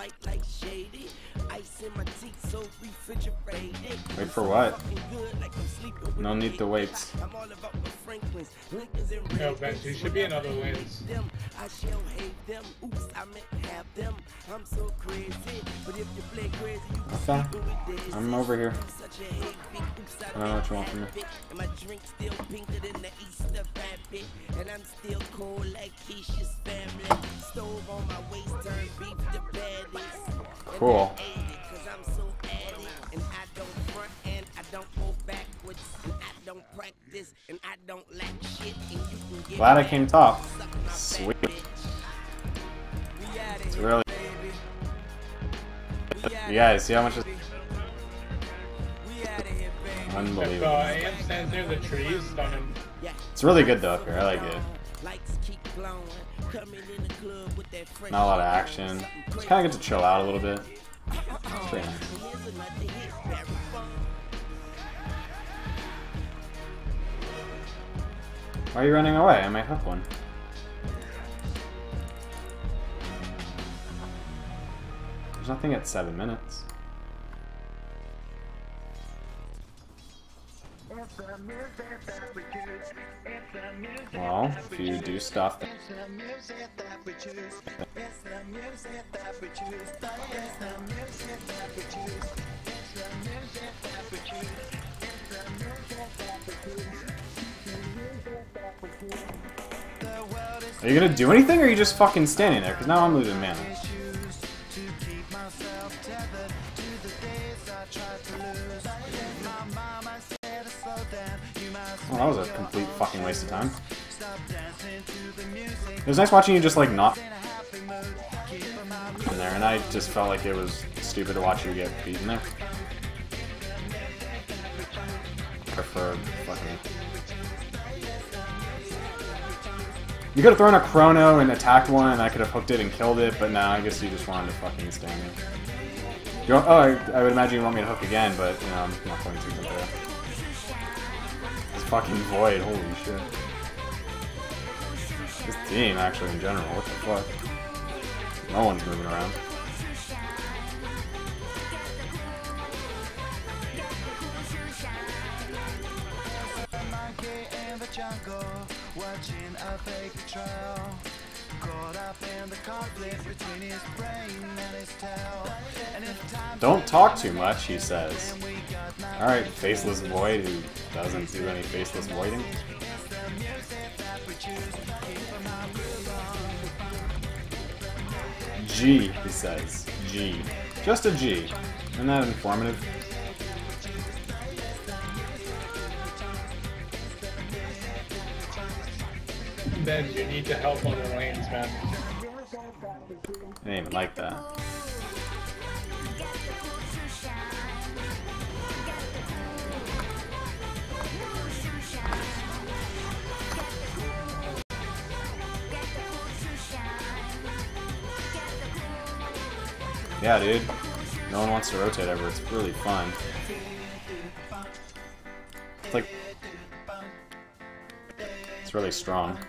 white like shady. Ice in my teeth so refrigerated. Wait for what? Fucking good like I'm sleeping with No a need to big wait. clock. I'm all about the Franklins, Lincolns and No, Ben, you should be in other wins. them. I shall hate them. Oops, I meant have them. I'm so crazy. But if you play crazy, you can Okay. sleep with this. I'm over here. I'm such a hate freak. Oops, I don't know what you want from me. and my drink still pinker than the Easter rabbit. And I'm still cold like Keisha's family. Stove on my waist, turn beef to baddies. Cool. Cause I'm so addict. And I don't front and I don't go backwards. And I don't practice and I don't lack shit. And you can get Glad I came top. Sweet. It's really. Yeah, see how much is. Unbelievable. I am standing near the trees. Don't It's really good though up here. I like it. Not a lot of action. Just kind of get to chill out a little bit. It's pretty nice. Why are you running away? I might hook one. There's nothing at 7 minutes. Well, if you do stuff that... Are you gonna do anything, or are you just fucking standing there? Because now I'm losing mana. Oh, that was a complete fucking waste of time. It was nice watching you just like not in there, and I just felt like it was stupid to watch you get beaten there. Prefer fucking. You could have thrown a chrono and attacked one, and I could have hooked it and killed it, but now I guess you just wanted to fucking stand there. I would imagine you want me to hook again, but you know I'm not going to there. This fucking void, holy shit. This team, actually, in general, what the fuck? No one's moving around. Don't talk too much, he says. Alright, faceless void who doesn't do any faceless voiding. G, he says. G. Just a G. Isn't that informative? Ben, you need to help on the lanes, man. I didn't even like that. Yeah, dude. No one wants to rotate ever. It's really fun. It's like... It's really strong.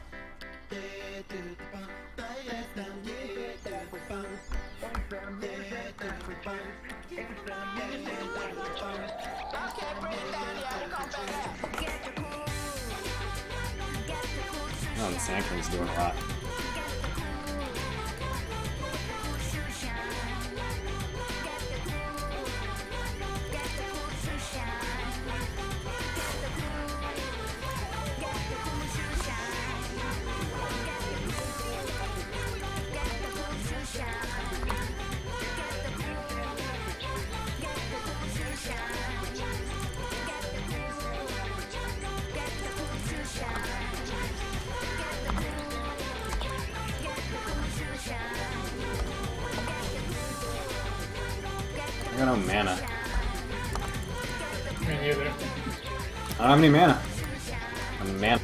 Oh, the Sand King's doing a lot. I got no mana. Me neither. I don't have any mana. I'm mana.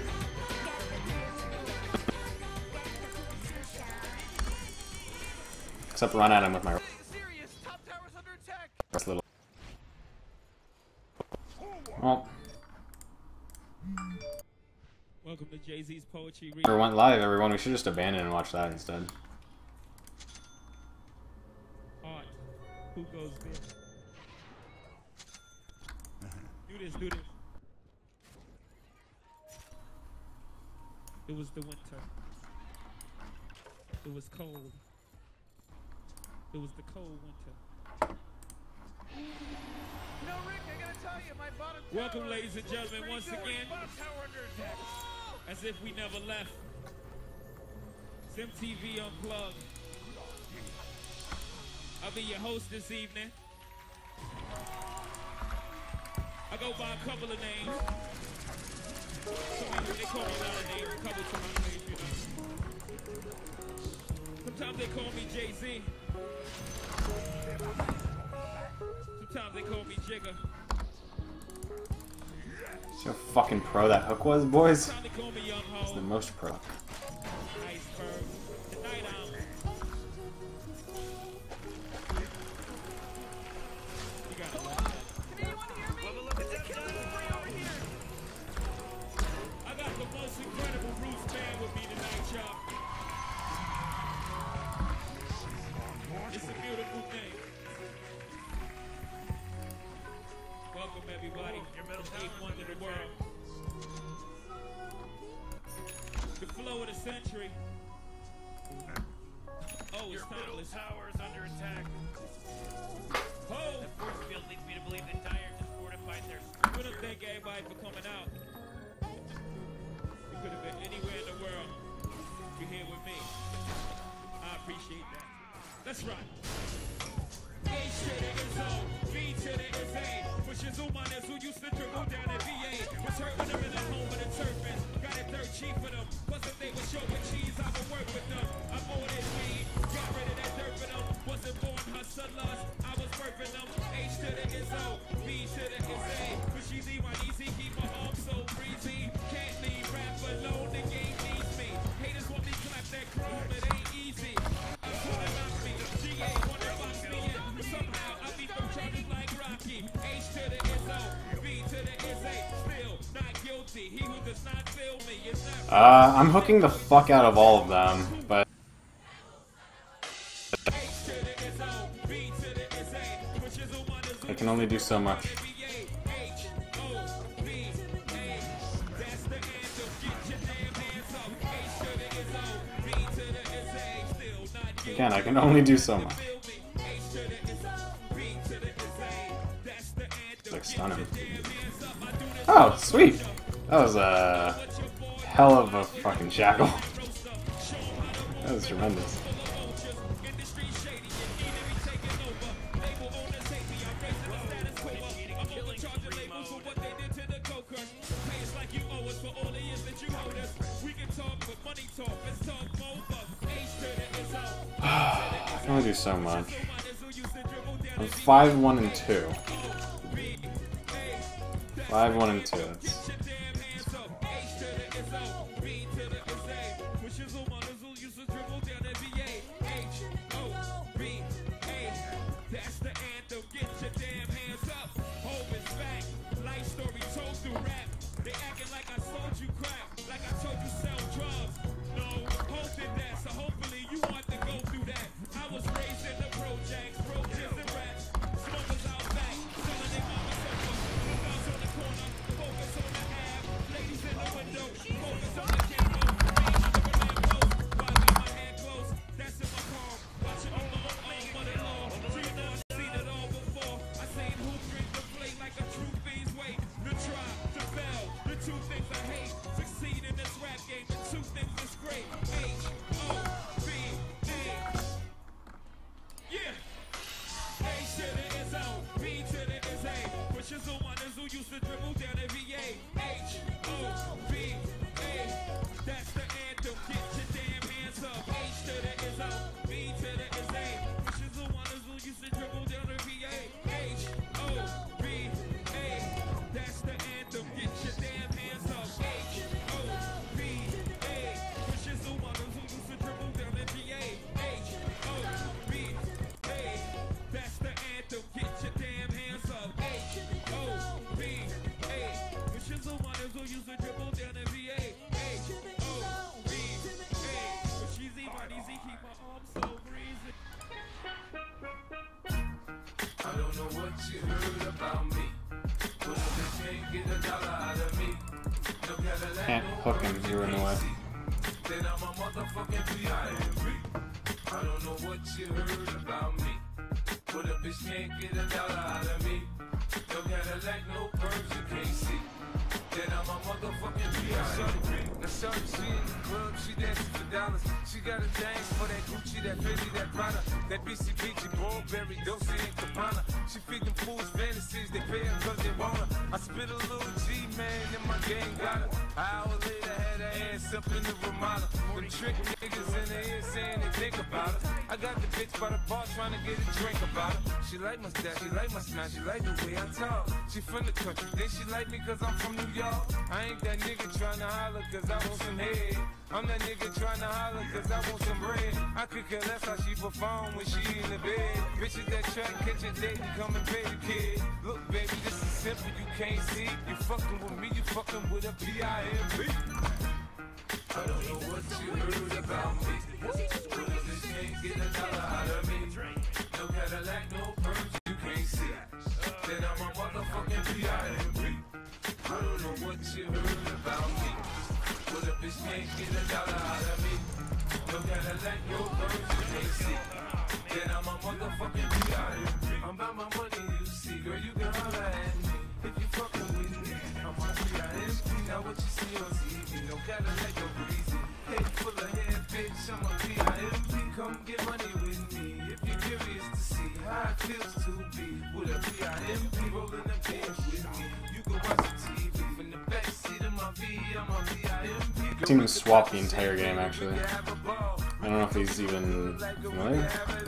Except run at him with my little. Well. Welcome to Jay-Z's Poetry Never went live, everyone. We should just abandon and watch that instead. Who goes there? Do this, do this. It was the winter. It was cold. It was the cold winter. No, Rick, I gotta tell you, my bottom Welcome, tower ladies and gentlemen, pretty once good. again, Bottom tower under attack. as if we never left. SimTV Unplugged. I'll be your host this evening. I go by a couple of names. They call me a lot of names, a couple of names, you know. Sometimes they call me Jay-Z. Sometimes they call me Jigga. See how fucking pro that hook was, boys? Sometimes they call me Young Ho. It's the most pro. Iceberg. Tonight you gotta love that. I got the most incredible Roots band with me tonight, y'all. It's a beautiful thing. Welcome, everybody. Eighth wonder of the world. The flow of the century. Oh, it's timeless. Towers under attack. Oh! The force field leads me to believe that Dyer just fortified their We don't thank everybody for coming out. You could have been anywhere in the world. You're here with me. I appreciate that. That's right. A to the is O, B to the is A. For Shizumanas who used to dribble down at VA. Was hurting them in the home of the turfers. Got it dirt cheap for them. Plus if they were showing cheese, I would work with them. I'm more than weed. Got rid of that dirt for them. Wasn't born hustlers. I was working them. H to the is O, B to the is A. For Shizi, my easy, keep my arms so breezy. Can't leave rap alone, the game needs me. Haters want me clap that chrome, it ain't easy. I'm calling out me. GA wanna box me in. Somehow I beat them charges like Rocky. H to the is O, B to the is A. Still not guilty. He who does not feel me is not. I'm hooking the fuck out of all of them, but I can only do so much. Again, I can only do so much. Like stun him. Oh, sweet! That was a hell of a fucking shackle. That was tremendous. I can only do so much. I'm 5-1 and 2. 5-1 and 2. That's... motherfucking PIMP. I don't know what you heard about me, but a bitch can't get $1 out of me. No Cadillac, no perms, you can't see that I'm a motherfucking PIMP. Now shorty, she in the club, she dancing for dollars. She got a thing for that Gucci, that Fendi, that Prada, that BCBG, Burberry, Dolce and Gabbana. She feed them fools fantasies, they pay her cause they want her. I spit a little G, man, and my gang got her. An hour later, had her ass up in the Ramada. Them trick niggas in the ear saying they think about her. I got the bitch by the bar trying to get a drink about her. She like my style, she like my smile, she like the way I talk. She from the country, then she like me cause I'm from New York. I ain't that nigga tryna holler cause I want some head. I'm that nigga tryna holler cause I want some bread. I could care less how she perform when she in the bed. Bitches that track, catch a date and come and pay the kid. Look baby, this is simple, you can't see. You fucking with me, you fucking with a PIMP. I don't know what you heard about me, but a bitch can't get $1 out of me. No Cadillac, no perms, you can't see that I'm a motherfucking PIMP. I don't know what you heard about me, but a bitch can't get $1 out of me. No Cadillac, no perms, you can't see that I'm a motherfucking PIMP. I'm about my money, you see, girl, you can holler at me if you fucking with me. I'm a PIMP, now what you see on TV, no Cadillac, no breezy. Head full of hair, bitch, I'm a PIMP. Come get money with me if you're curious to see how it feels to be with a PIMP. Rolling the bench with me, you can watch the TV from the backseat of my V. I'm a PIMP. Team swap the entire game actually. I don't know if he's even familiar.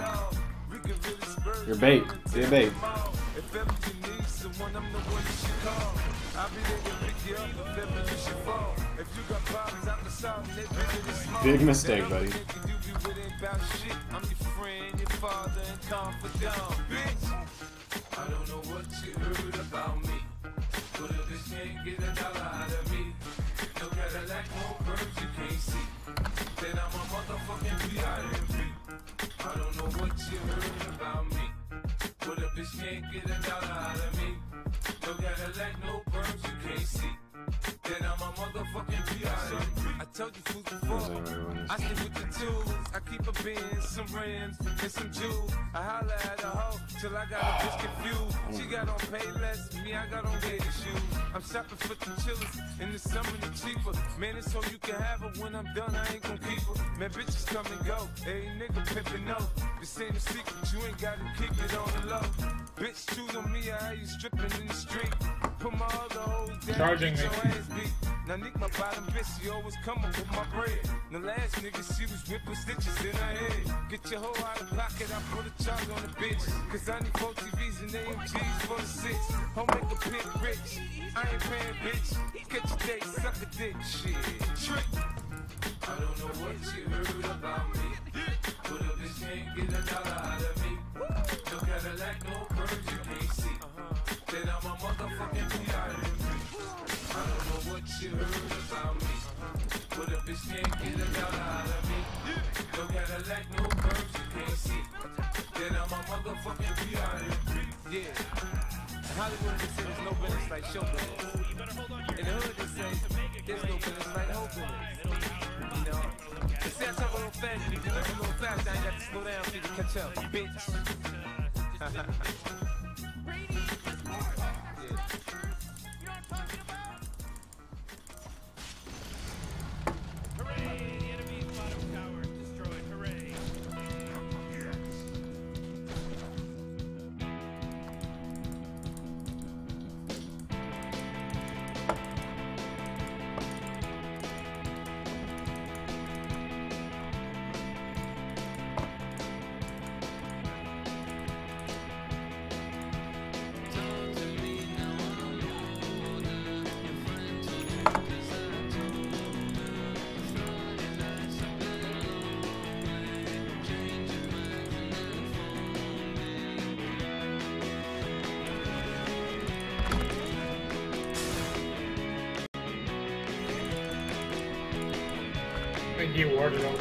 You're bait. Be a bait. If ever you need someone, I'm the one you should call. I'll be there to pick you up if ever you should fall. If you got problems, I can solve them. They're bigger than small. Big mistake, buddy. You be with it about shit. I'm your friend, your father, and confidant, bitch. I don't know what you heard about me, but a bitch can't get $1 out of me. No Cadillac, no perms, you can't see that I'm a motherfucking PIMP. I don't know what you heard about me, but a bitch can't get $1 out of me. No Cadillac, no perms, you can't see that I'm a motherfucking PIMP. I told you fools before, I stick with the tools. I keep a Benz, some rims, and some jewels. I holler at a hoe till I got a bitch confused. She got on Payless, me I got on gator shoes. I'm shopping for the chillers, in the summer the cheaper. Man, it's so you can have her when I'm done, I ain't gon' keep her. Man, bitches come and go, hey nigga pimpin' no. This ain't a secret, you ain't gotta keep it on the low. Bitch, choose on me, how you stripping in the street. Put my other hoes down, Charging me. Now Nick, my bottom bitch, she always coming with my bread. The last nigga, she was whipping stitches in her head. Get your hoe out of pocket, I put a charge on the bitch. Cause I need 4 TVs and AMGs for the 6. Home make a pimp rich, I ain't paying bitch. Catch a date, suck a dick, shit. Trick. I don't know what you heard about me, but a bitch can't get $1 out of me. No Cadillac, no perms, you can't see that I'm a motherfucking PIMP. I don't know what you heard about me, but a bitch can't get $1 out of me. No Cadillac, no perms, you can't see that I'm a motherfucking PIMP. Yeah. In Hollywood, they say there's no business like show business. In the hood, they say there's no business like hoe business. You know? They say I talk a little fast, if you talk a little fast, I ain't got to slow down for you to catch up, bitch. Hooray! The enemy's bottom tower destroyed. Hooray! I think he warded him.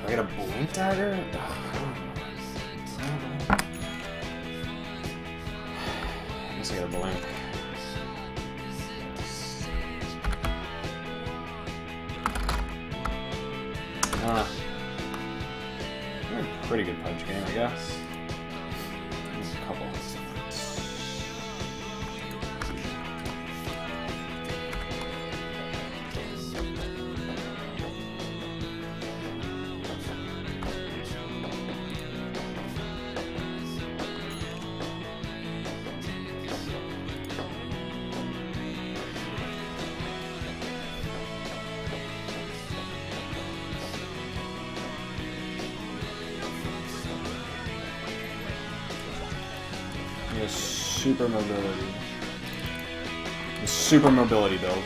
I get a blink dagger? I guess I get a blink. Pretty good punch game, I guess. There's a couple. Super mobility. The super mobility build.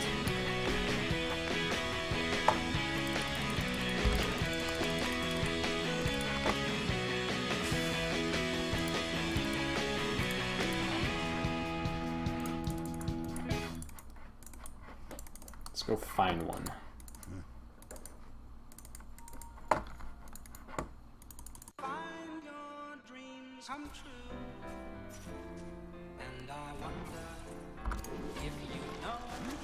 Let's go find one. Find your dreams come true. And I wonder if you know.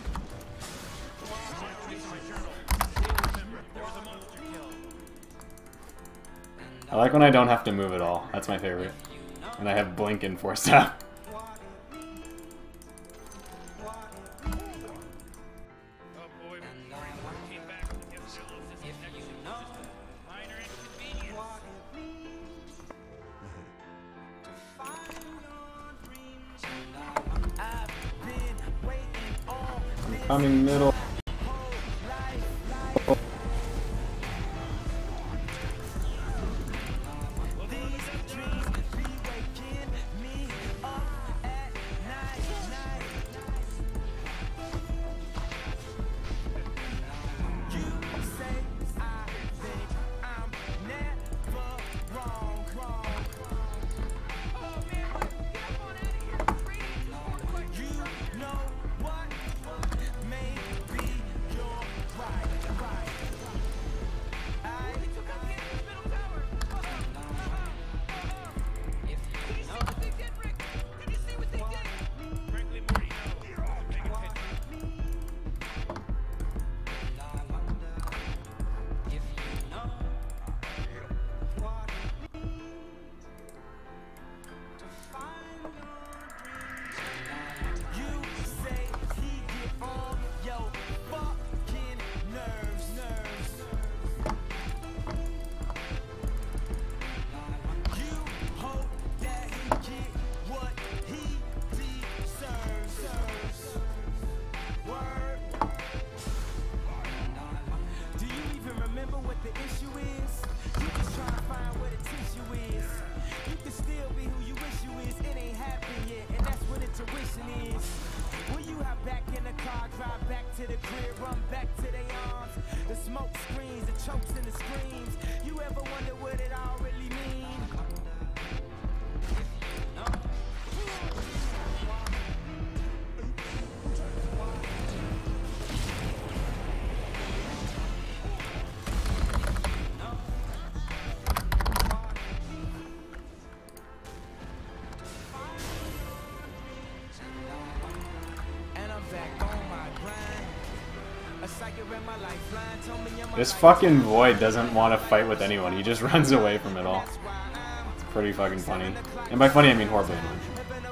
I like when I don't have to move at all. That's my favorite. And I have blink and force tap. Coming middle. This fucking Void doesn't want to fight with anyone. He just runs away from it all. It's pretty fucking funny. And by funny, I mean horribly annoying.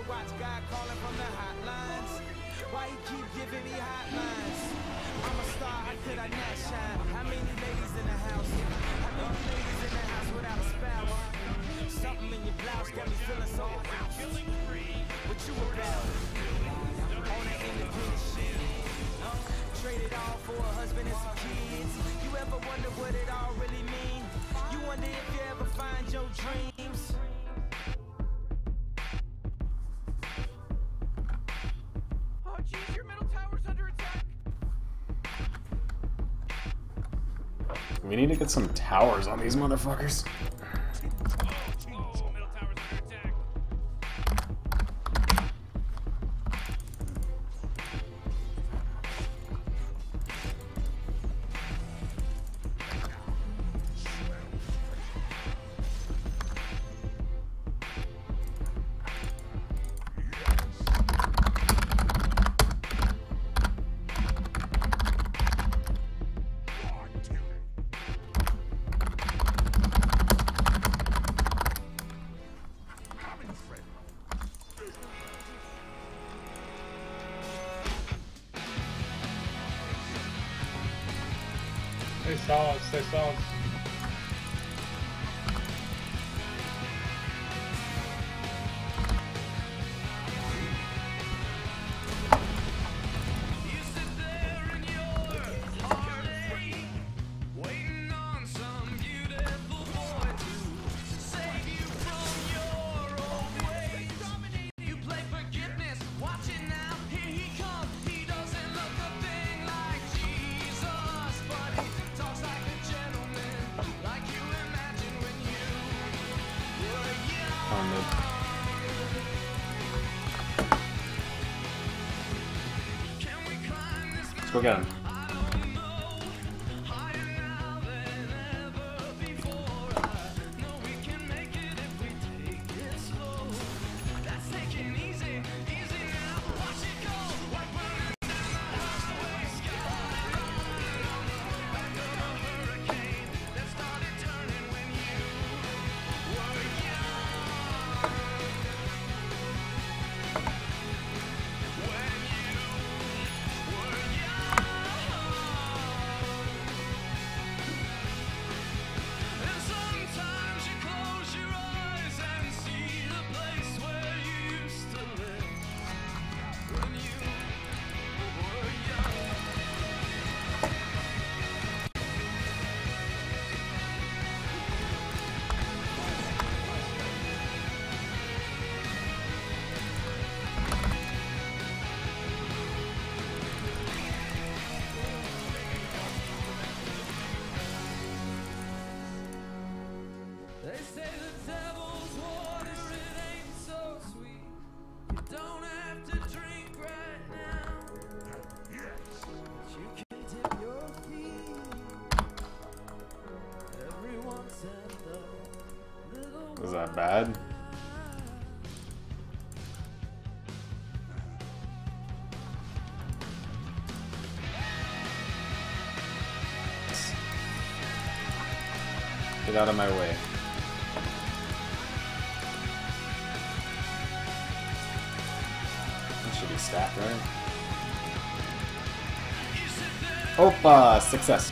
We need to get some towers on these motherfuckers. solid, stay solid. Let's go get him. Was that bad? Get out of my way. That should be stacked, right? Opa! Success!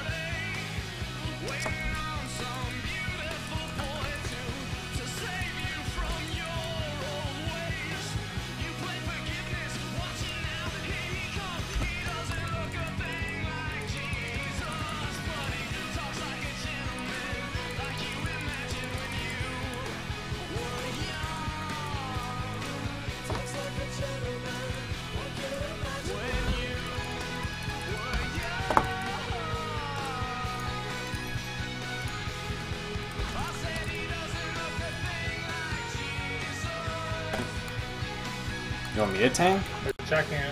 You want me to tank? Checking it.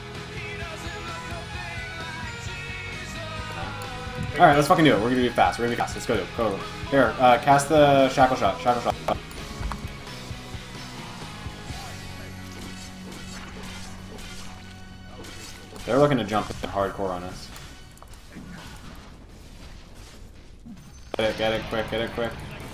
Alright, let's fucking do it. We're gonna be fast. We're gonna be fast. Let's go do it. Go. Here, cast the shackle shot. Shackle shot. They're looking to jump hardcore on us. Get it quick, get it quick.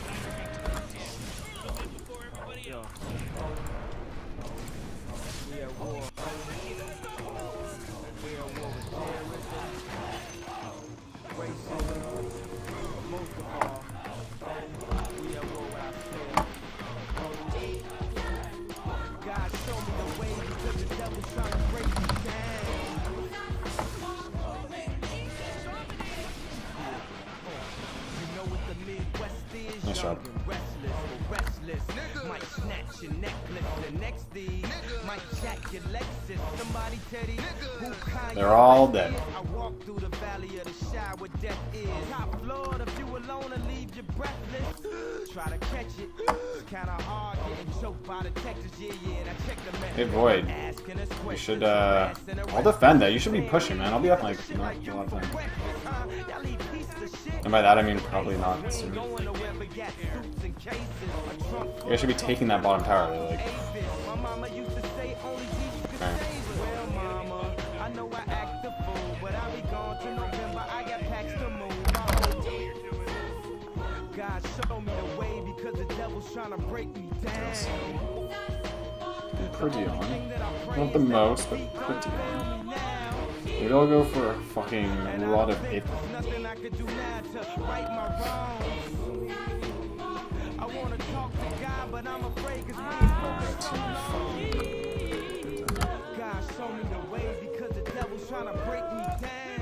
Nice job. They're all dead. Hey Void, you should I'll defend that. You should be pushing, man. I'll be up like not a lot of time. And by that I mean probably not soon. You guys should be taking that bottom tower, like. Okay. Yes. Pretty on. Not the most, but pretty on. Maybe I'll go for a fucking rod of 8. could do now to right my wrongs. I wanna talk to God, but I'm afraid cause we ain't spoken so long. God, show me the way because the devil's trying to break me down.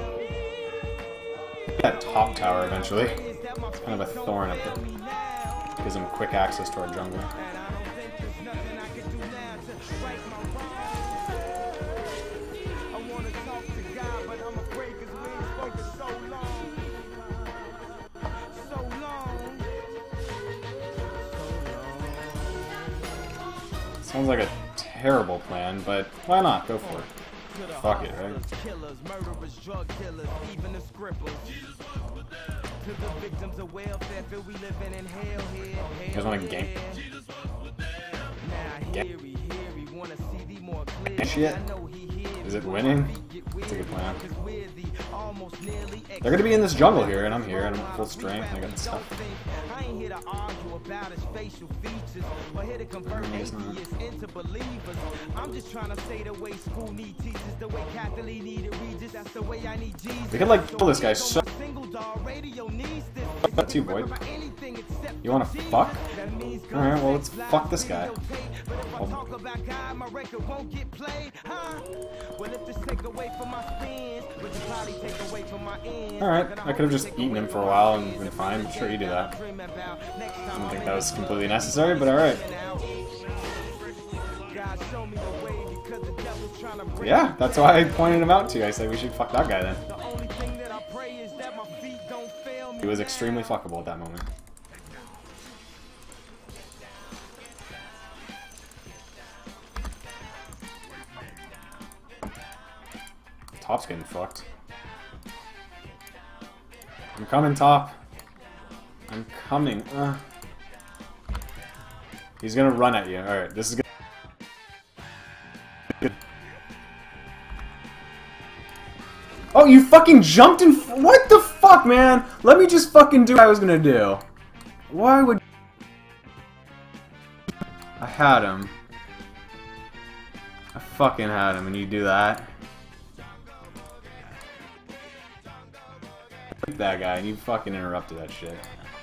That top tower eventually. It's kind of a thorn up there. Gives him quick access to our jungle. And I don't think there's nothing I can do now to right my wrongs. I wanna talk to God, but I'm afraid cause we ain't spoken so long. So long. Sounds like a terrible plan, but why not? Go for it. Fuck it, right? Killers, murderers, drug dealers, even the scribblers. To the victims of welfare, feel we living in hell here. You guys want a game? Now here he wanna see thee more clear. Shit. I know he here. Is it winning? That's a good plan. They're gonna be in this jungle here, and I'm here, and I'm at full strength, and I got stuff. I ain't here to argue about his facial features, or here to convert atheists into believers. I'm just trying to say the way school need teachers, the way Catholic needed Regis, that's the way I need Jesus. We could like kill this guy so. Single dog radio needs this. That's you, Boyd. You wanna fuck? Alright, well let's fuck this guy. Alright, I could have just eaten him for a while and been fine. I'm sure you do that. I didn't think that was completely necessary, but alright. Yeah, that's why I pointed him out to you. I said we should fuck that guy then. He was extremely fuckable at that moment. Top's getting fucked. I'm coming, Top. I'm coming. He's gonna run at you. Alright, this is good. Oh, you fucking jumped in. What the fuck, man? Let me just fucking do what I was gonna do. Why would. I had him. I fucking had him, and you do that. That guy, and you fucking interrupted that shit.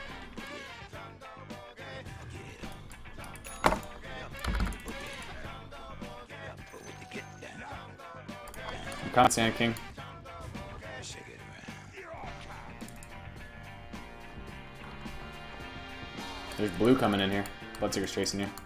I'm coming, Sand King. There's blue coming in here. Bloodseeker's chasing you.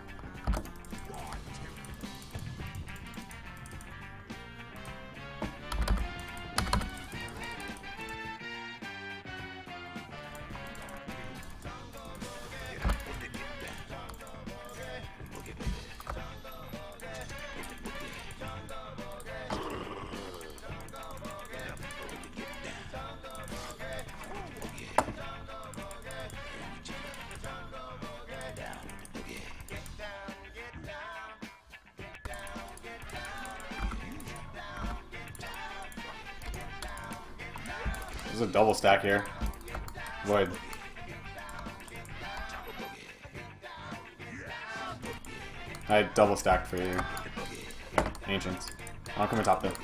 There's a double stack here. Void. I double stacked for you. Ancients. I'll come and top them.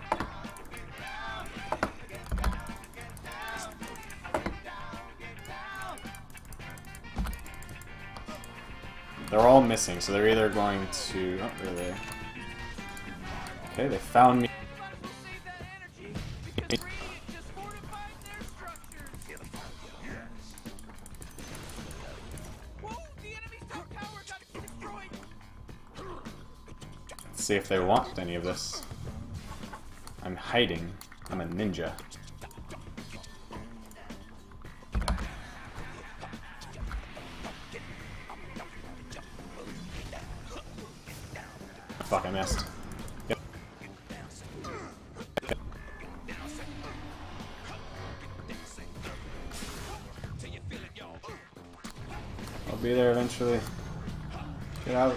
They're all missing, so they're either going to... Oh, they're there. Okay, they found me. Let's see if they want any of this. I'm hiding. I'm a ninja. Fuck, I missed. Yep. I'll be there eventually. Get out.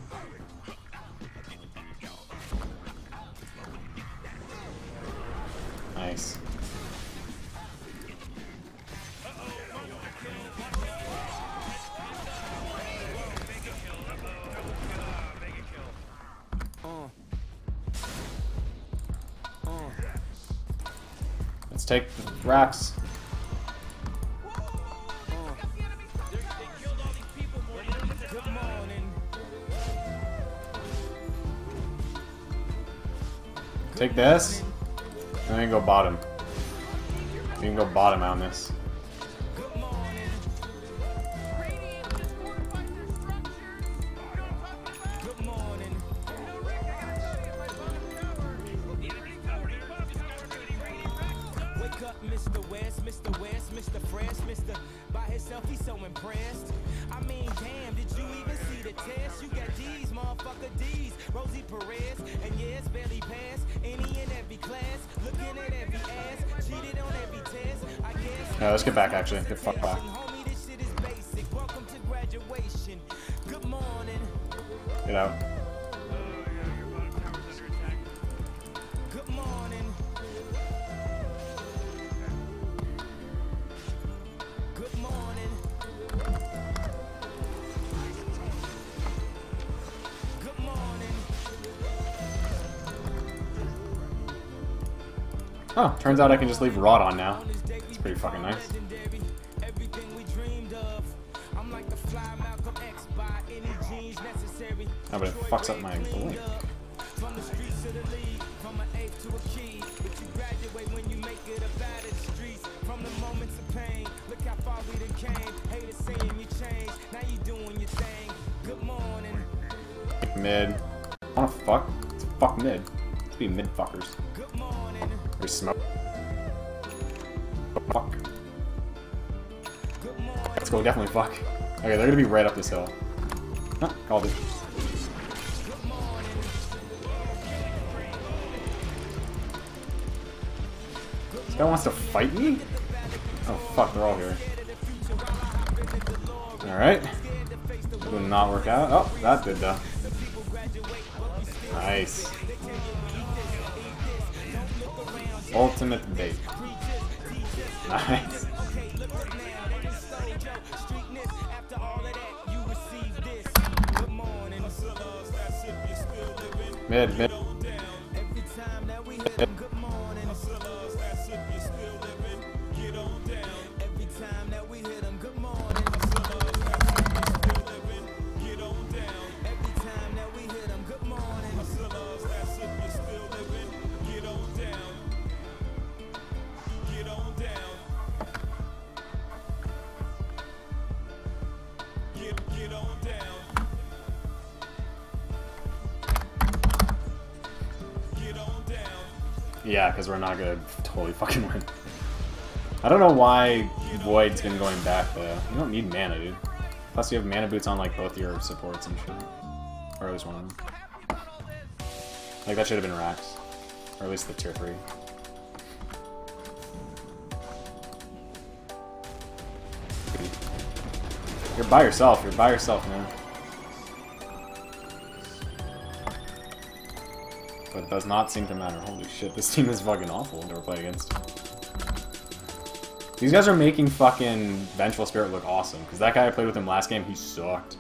Nice. Let's take the racks. Take this, and then go bottom. You can go bottom on this. Mr. West, Mr. Fresh, Mr. By himself, he's so impressed. I mean, damn, did you even see the test? You got D's, motherfucker D's. Rosie Perez, and yeah, it's barely passed. Any and every class, looking at every ass, cheated on every test. I guess. Yeah, let's get back actually. Get fuck back. Homie, this shit is basic. Welcome to graduation. Good morning. Get out. Good morning. Good morning. Good morning. Oh, turns out I can just leave Rod on now. It's pretty fucking nice. Everything we dreamed of. I'm like the fly Malcolm X by any genes necessary. Oh, but it fucks up my blink. From the streets to the league, from an eighth to a key. But you graduate when you make it up out of the streets. From the moments of pain, look how far we done came. Haters saying you changed, now you doing your thing. Good morning. Mid. Wanna fuck? It's fuck mid. Let's be mid fuckers. Good morning. Or smoke. Fuck. Good morning. Let's go definitely fuck. Okay, they're gonna be right up this hill. Huh, called it. Good morning. This guy wants to fight me? Oh fuck, they're all here. Alright. That did not work out. Oh, that did though. Nice. Ultimate bait. Nice. Mid, mid. Yeah, because we're not gonna totally fucking win. I don't know why Void's been going back though. You don't need mana, dude. Plus you have mana boots on like both your supports and shit. Or at least one of them. Like that should have been Rax. Or at least the tier 3. You're by yourself, man. But it does not seem to matter. Holy shit, this team is fucking awful to play against. These guys are making fucking Vengeful Spirit look awesome, because that guy I played with him last game, he sucked.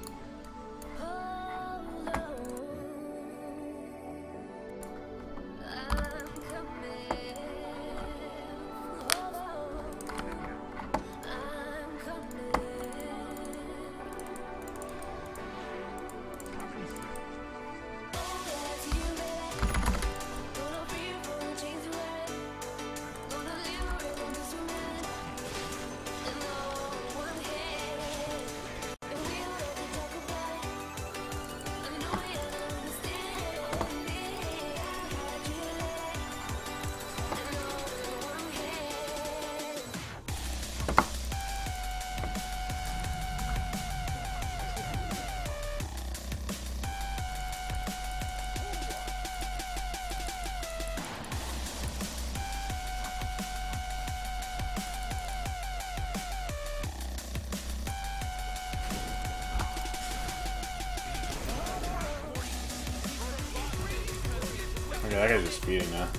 Okay, that guy's just speeding now.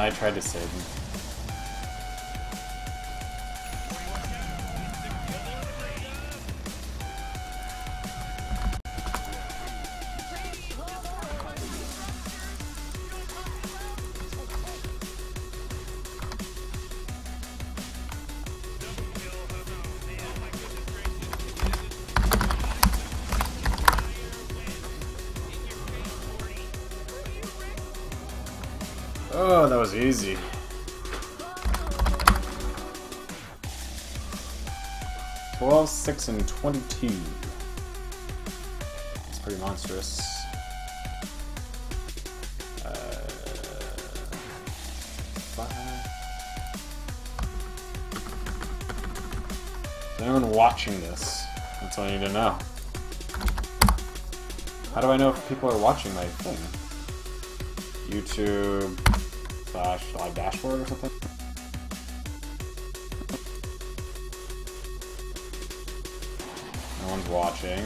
I tried to save him. Oh, that was easy. Well, 6 and 22. It's pretty monstrous. Is anyone watching this? That's all I need to know. How do I know if people are watching my thing? YouTube / live dashboard or something? No one's watching.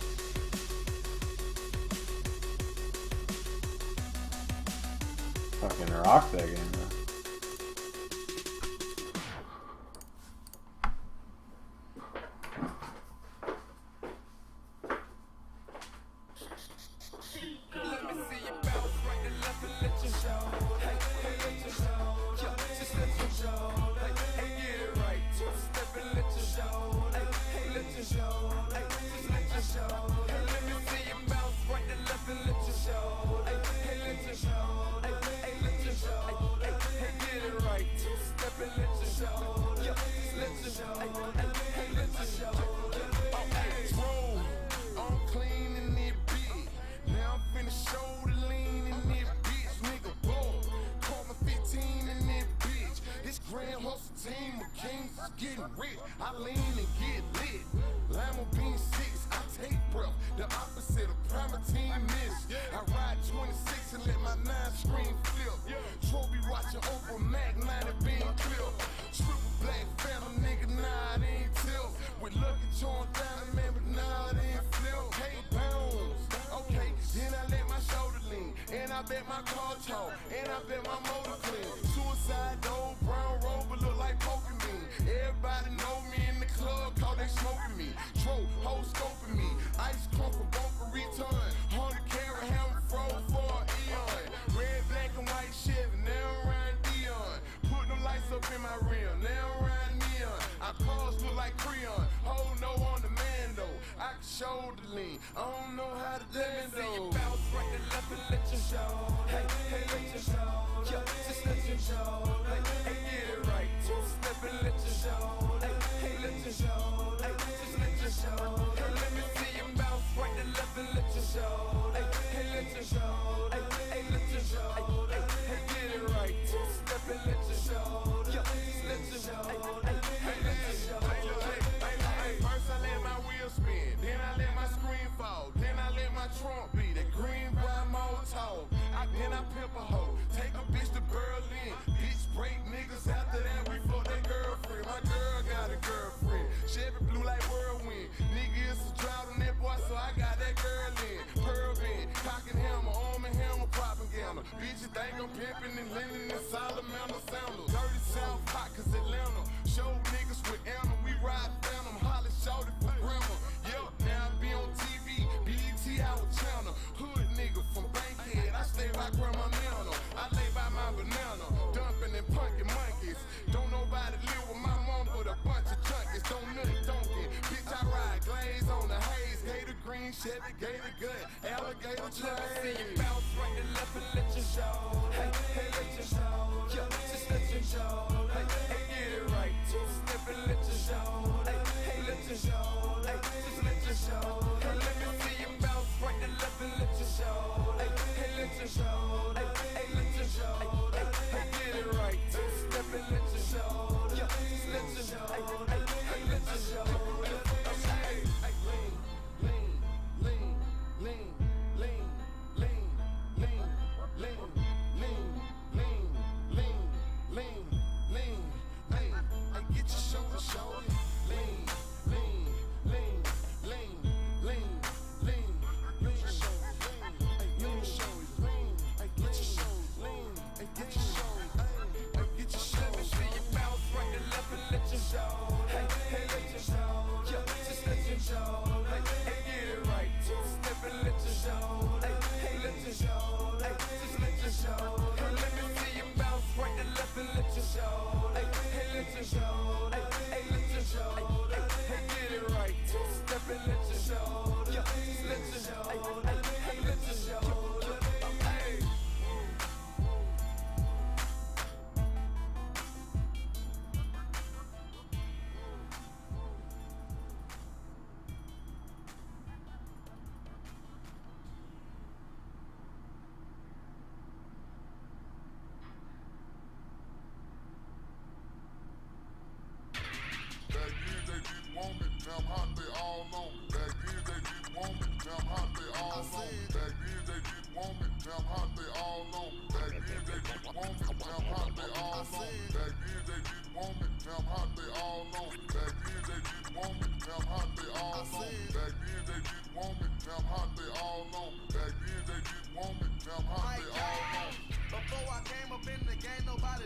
Fucking rock that game, though.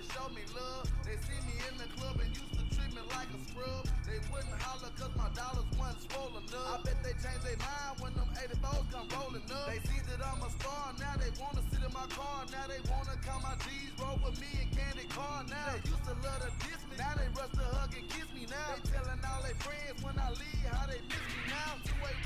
show me love. They see me in the club and used to treat me like a scrub. They wouldn't holler cause my dollars wasn't swollen up. I bet they changed their mind when them 84s come rolling up. They see that I'm a star, now they wanna sit in my car. Now they wanna count my G's, roll with me and candy car. Now they used to love to diss me, now they rush to hug and kiss me now. They telling all their friends when I leave how they miss me now.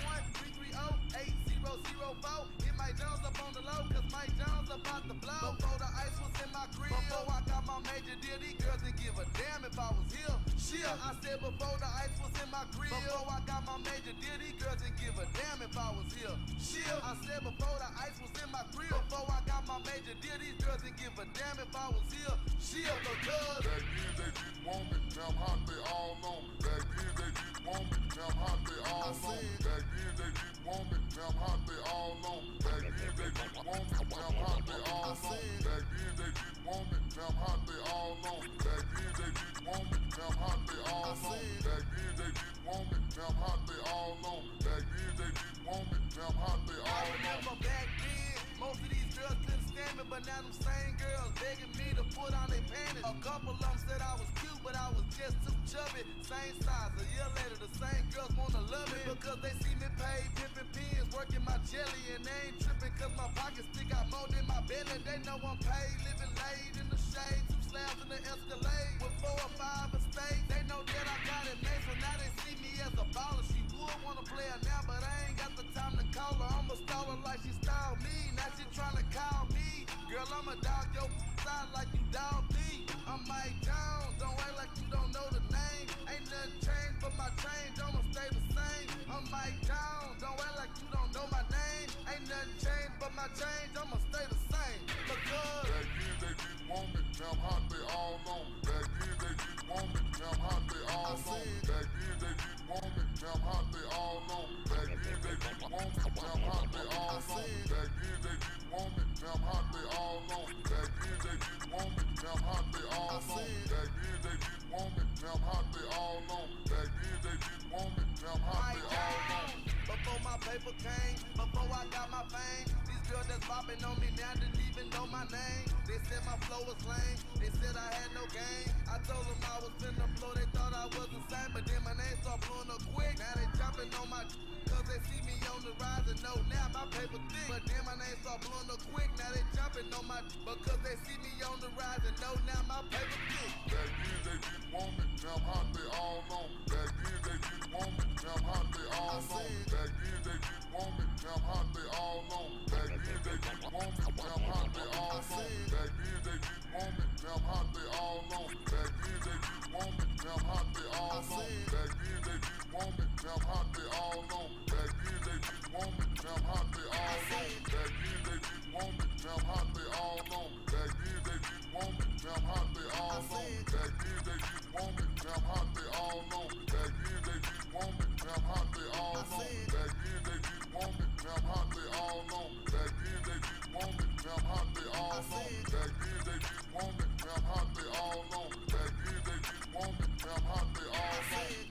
281-330-8004. Hit Mike Jones up on the low, cause Mike Jones about to blow. Before the ice was in my grill, before I got my major deal, these girls didn't give a damn if I was here. Shit, I said before the ice was in my grill, before I got my major deal, these girls didn't give a damn if I was here. Shit, I said before the ice was in my grill, before I got my major deal, these girls didn't give a damn if I was here. Shit, because back then they didn't want me, now I'm hot, they all on me. Back then they didn't want me, now I'm hot, they all on me. Back then they didn't want me, now I'm hot, they all on me. Back then they didn't want me, now I'm hot, they all on me. Back then they didn't want me, now I'm hot, they all on me. Back then they didn't want me, now I'm hot, they all on me. Back then they didn't want me, now I'm hot, they all on me. Back then they didn't want me, now I'm hot, they all on me. I remember back then, most of these girls couldn't stand me, but now them same girls begging me to put on their panties. A couple of them said I was cute, but I was just too chubby. Same size, a year later, the same girls wanna love me because they see me pay pimpin' pins, working my jelly, and they ain't tripping cause my pockets stick out more than my belly. They know I'm paid, living late in the shade, 2 slabs in the Escalade with 4 or 5 estates. They know that I got it made, so now they see me as a baller. She would wanna play her now, but I ain't got the time to call her. I'ma stall her like she styled me. Now she tryna call me. Girl, I'ma dog your side like you dog me. I'm Mike Jones, don't act like you don't know the name. Ain't nothing changed but my change, I'ma stay the same. I'm Mike Jones, don't act like you don't know my name. Ain't nothing changed but my change, I'ma stay the same. Because back then they didn't want me, now I'm hot, they all on me. Back then they didn't want me, now I'm hot, they all on me. Back then they didn't want me, now I'm hot, they all on me. Back then they didn't want me, now I'm hot, they all on me. Back then they didn't want me, now I'm hot, they all on me. Back then they didn't want me, now I'm hot, they all on me. Back then they didn't want me, now I'm hot, they all on me. Back then they didn't want me, now I'm hot, they all on me. before my paper came, before I got my fame, these girls that's bopping on me now didn't even know my name. They said my flow was lame, they said I had no game. I told them I was finna blow, they thought I was the same, but then my name start blowing up quick. Now they jumping on my cause they see me on the rise and know now my paper thick. But then my name start blowing up quick, now they jumping on my because they see me on the rise and know now my paper thick. Back then they didn't want me, now I'm hot, they all on me. Back then they didn't want me, now I'm hot, they all on me. Back then they didn't want me, now I'm hot, they all on me. Back then they didn't want me, now I'm hot, they all on me. Back then they didn't want me, now I'm hot, they all on me. Back then they didn't want me, now I'm hot, they all on me. Back then they didn't want me, now I'm hot, they all on me. Back then they didn't want me, now I'm hot, they all on me. Back then they didn't want me, now I'm hot, they all on me. Back then they didn't want me, now I'm hot, they all on me. Back then they didn't want me, now I'm hot, they all on me. Back then they didn't want me, now I'm hot, they all on me. Back then they didn't want me, now I'm hot, they all on me. Back then they didn't want me, now I'm hot, they all on me. Back then they didn't want me, now I'm hot, they all on me. Back then they didn't want me, now I'm hot, they all on me.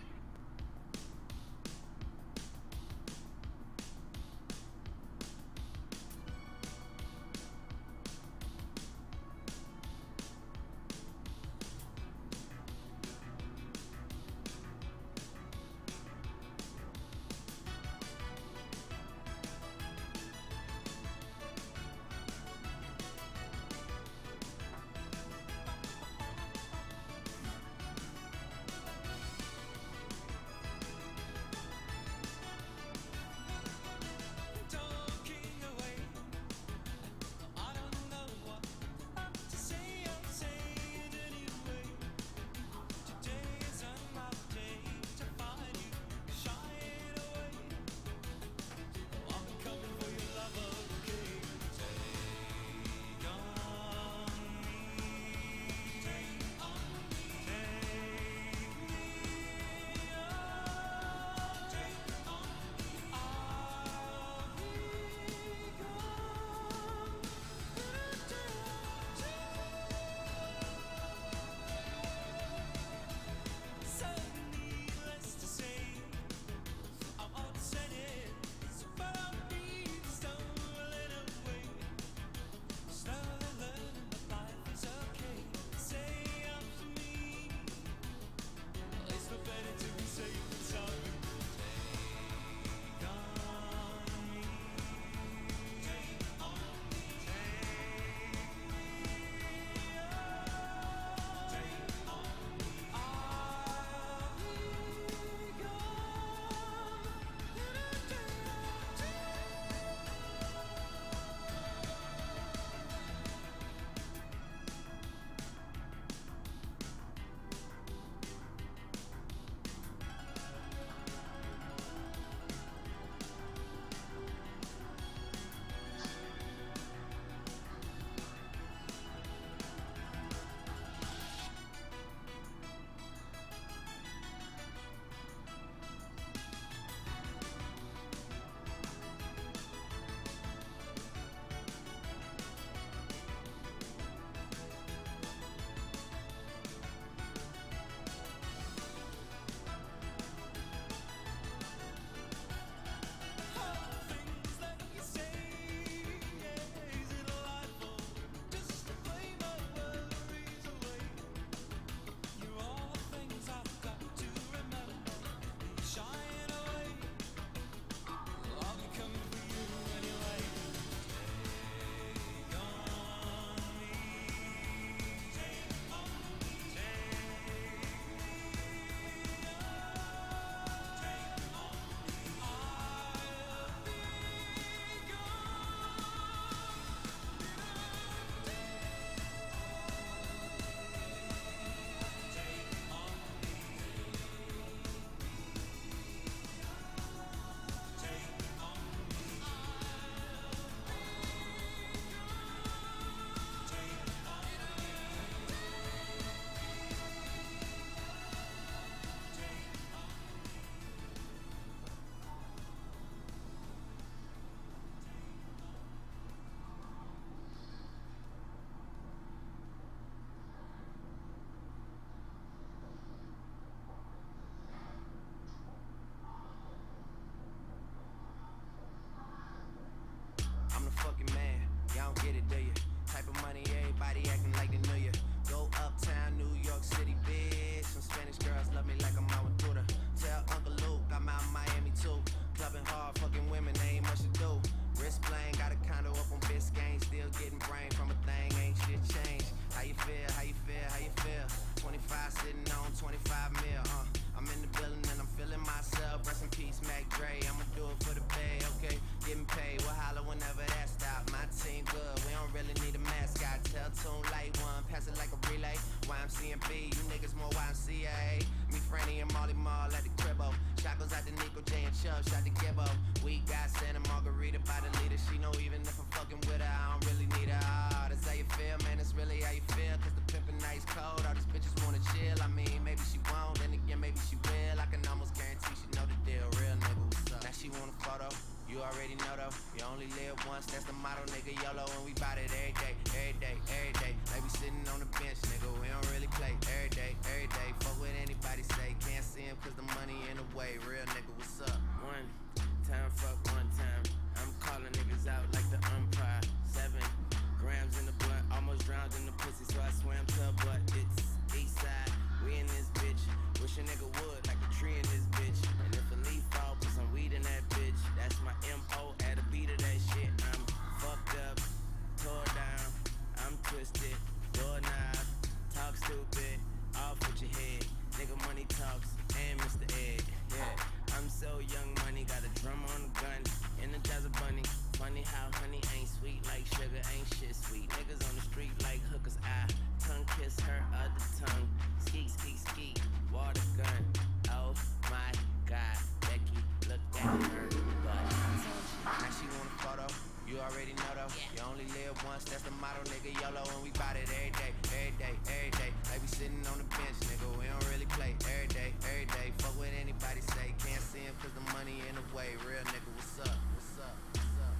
CMB, you niggas more YMCA. Me, Franny, and Molly Mall at the cribbo. Shackles out the Nico J and Chubb, shot the Gibbo. We got Santa Margarita by the leader. She know even if I'm fucking with her, I don't really need her. Oh, that's how you feel, man, that's really how you feel. Cause the pimpin' nice cold, all these bitches wanna chill. I mean, maybe she won't, then again, maybe she will. I can almost guarantee she know the deal, real nigga, what's up? Now she want a photo, you already know though. You only live once, that's the motto, nigga, YOLO. And we bout it every day, every day, every day. Maybe sitting on the bench, nigga, we don't really play. Every day, fuck what anybody say. Can't see him cause the money in the way, real nigga, what's up? One time, fuck one time. I'm calling niggas out like the umpire. 7 grams in the blunt, almost drowned in the pussy, so I swam to her butt. It's east side, we in this bitch. Wish a nigga would, like a tree in this bitch. And if a leaf fall, put some weed in that bitch. That's my M.O. at a beat of that shit. I'm fucked up, tore down, I'm twisted, doorknob, talk stupid, off with your head. Nigga money talks, and Mr. Ed, yeah. I'm so young money, got a drum on the gun, Energizer bunny. Funny how honey ain't sweet like sugar, ain't shit sweet. Niggas on the street like hookers, I tongue kiss her other tongue. Ski, ski, ski, water gun. Oh my God, Becky, look at her butt. Now she want a photo, you already know though. You only live once, that's the motto, nigga, YOLO. And we bout it every day, every day, every day. Maybe sitting on the bench, nigga, we don't really play. Every day, fuck what anybody say. Can't see him cause the money in the way. Real nigga, what's up? What's up? What's up?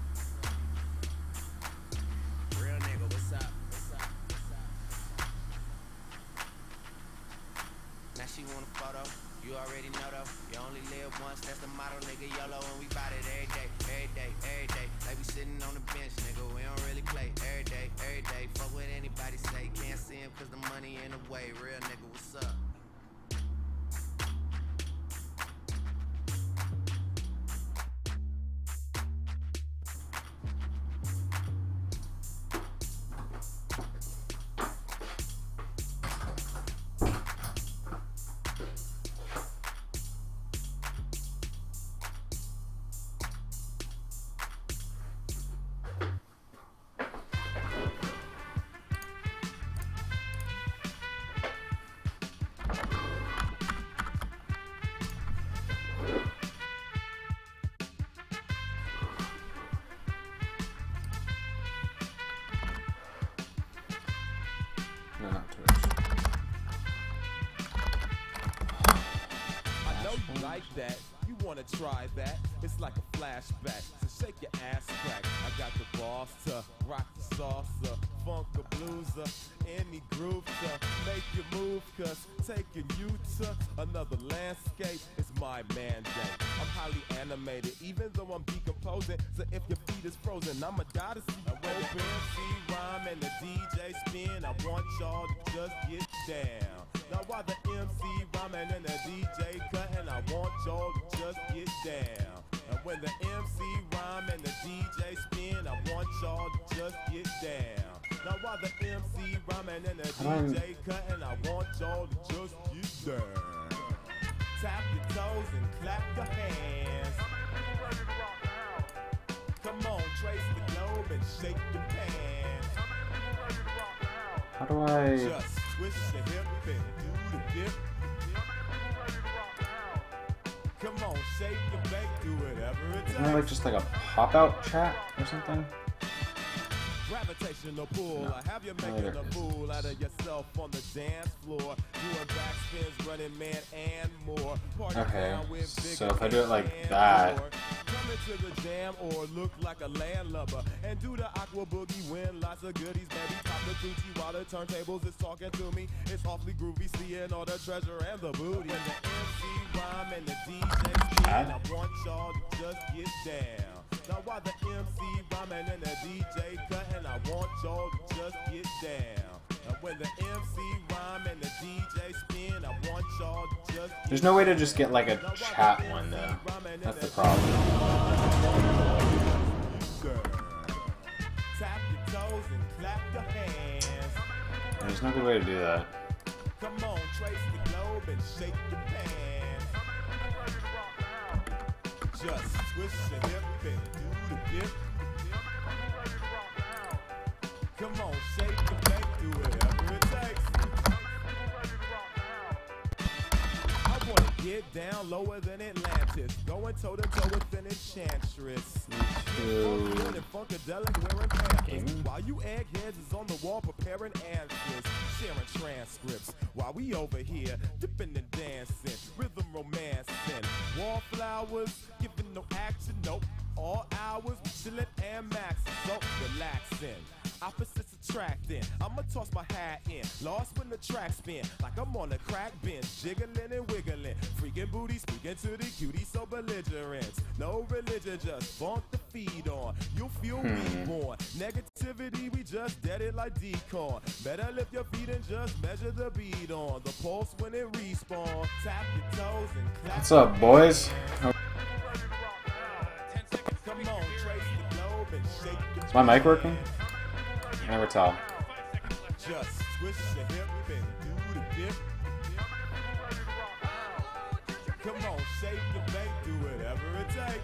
Real nigga, what's up? What's up? What's up? Now she want a photo, you already know though. You only live once, that's the motto, nigga, YOLO. And we bout it every day, every day, every day. Like we sitting on the bench, nigga, we don't really play. Every day, fuck what anybody say. Can't see him cause the money in the way. Real nigga, what's up? No, not Twitch. I know you like that. You wanna try that? It's like a flashback. So shake your ass crack. I got the balls to rock the salsa, funk a blueser, any groove to make you move. Cause taking you to another landscape is my mandate. I'm highly animated, even though I'm decomposing. So if your feet is frozen, I'ma die to see you open. MC rhyme and the DJ spin. I want y'all to just get down. Now while the MC rhyming and the DJ cutting, I want y'all to just get down. And when the MC rhyme and the DJ spin, I want y'all to just get down. Now while the MC rhyming and the DJ cutting, I want y'all to just get down. Tap your toes and clap your hands. Come on, trace the globe and shake your pants. How do I... Just twist your hip and do the dip. Come on, shake and bake, do whatever it takes. Isn't that like just like a pop-out chat or something? Gravitational pull, I have you making a fool out of yourself on the dance floor, doing backspins, running man and more. Okay, so if I do it like that, come into the jam or look like a landlubber and do the aqua boogie, win lots of goodies, baby. Pop the Gucci while the turntables is talking to me. It's awfully groovy, seeing all the treasure and the booty. When the MC rhyme and the DJ spin, I want y'all to just get down. Now while the MC rhyming and the DJ cutting, I want y'all to just get down. And when the MC rhyme and the DJ spin, I want y'all to just get there's no way to just get like a chat one though. That's the problem. Tap your toes and clap your hands. There's no good way to do that. Come on, trace the globe and shake your pants. Just twist your hip and do the dip. Come on, shake and bake, do whatever it takes. Get down lower than Atlantis. Going toe to toe with an enchantress. Good and funkadelic wearing pampers. While you eggheads is on the wall preparing answers. Sharing transcripts. While we over here dipping and dancing. Rhythm romancing. Wallflowers giving no action. Nope. All hours chillin' and maxin'. So relaxing. Opposites attracting. I'ma toss my hat in. Lost when the track spin. Like I'm on a crack bench. Jiggling and wiggling. Freaking booty speaking to the cutie so belligerent. No religion, just funk the feed on. You'll feel reborn. Negativity, we just dead it like decon. Better lift your feet and just measure the beat on. The pulse when it respawn. Tap your toes and clap. What's up, boys? Is my mic working? I can never tell. Just twist your hip and do the dip. Come on, shake and bake, do whatever it takes.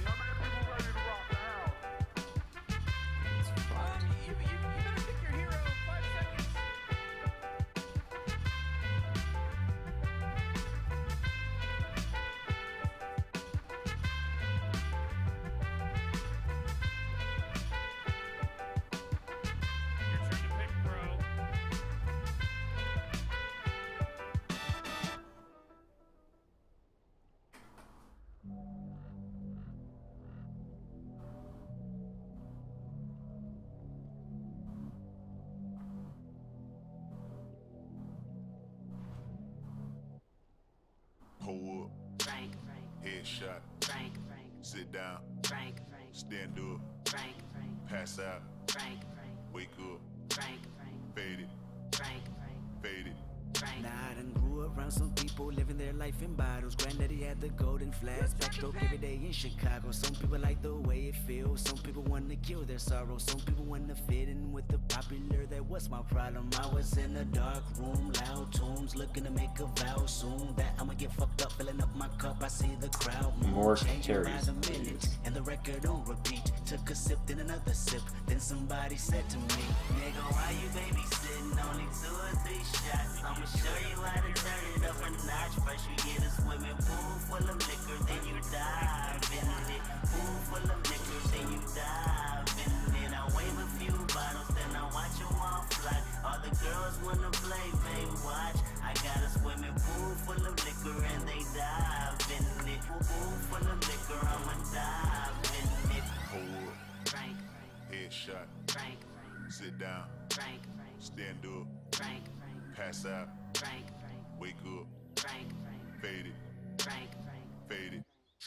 Pull up, headshot, sit down, stand up, pass out, wake up, faded, faded. Nah, I done grew around some people living their life in bottles. Granddaddy had the golden flask, backstroke every day in Chicago. Some people like the way it feels. Some people want to kill their sorrow. Some people want to fit in with the popular. That was my problem. I was in a dark room, loud tunes, looking to make a vow soon that I'ma get fucked up, filling up my cup. I see the crowd more changing by the minute, and the record on repeat. Took a sip, then another sip. Then somebody said to me, nigga, why you babysitting? Only 2 or 3 shots. I'ma show you how to turn it up a notch. First you get a swimming pool full of liquor, then you dive in it. Pool full of liquor, then you dive in it. I wave a few bottles, then I watch them all fly. All the girls wanna play, they watch. I got a swimming pool full of liquor and they dive in it. Pool full of liquor, I'ma dive in it. Pull up, headshot, sit down, stand up, pass out, wake up, faded, faded.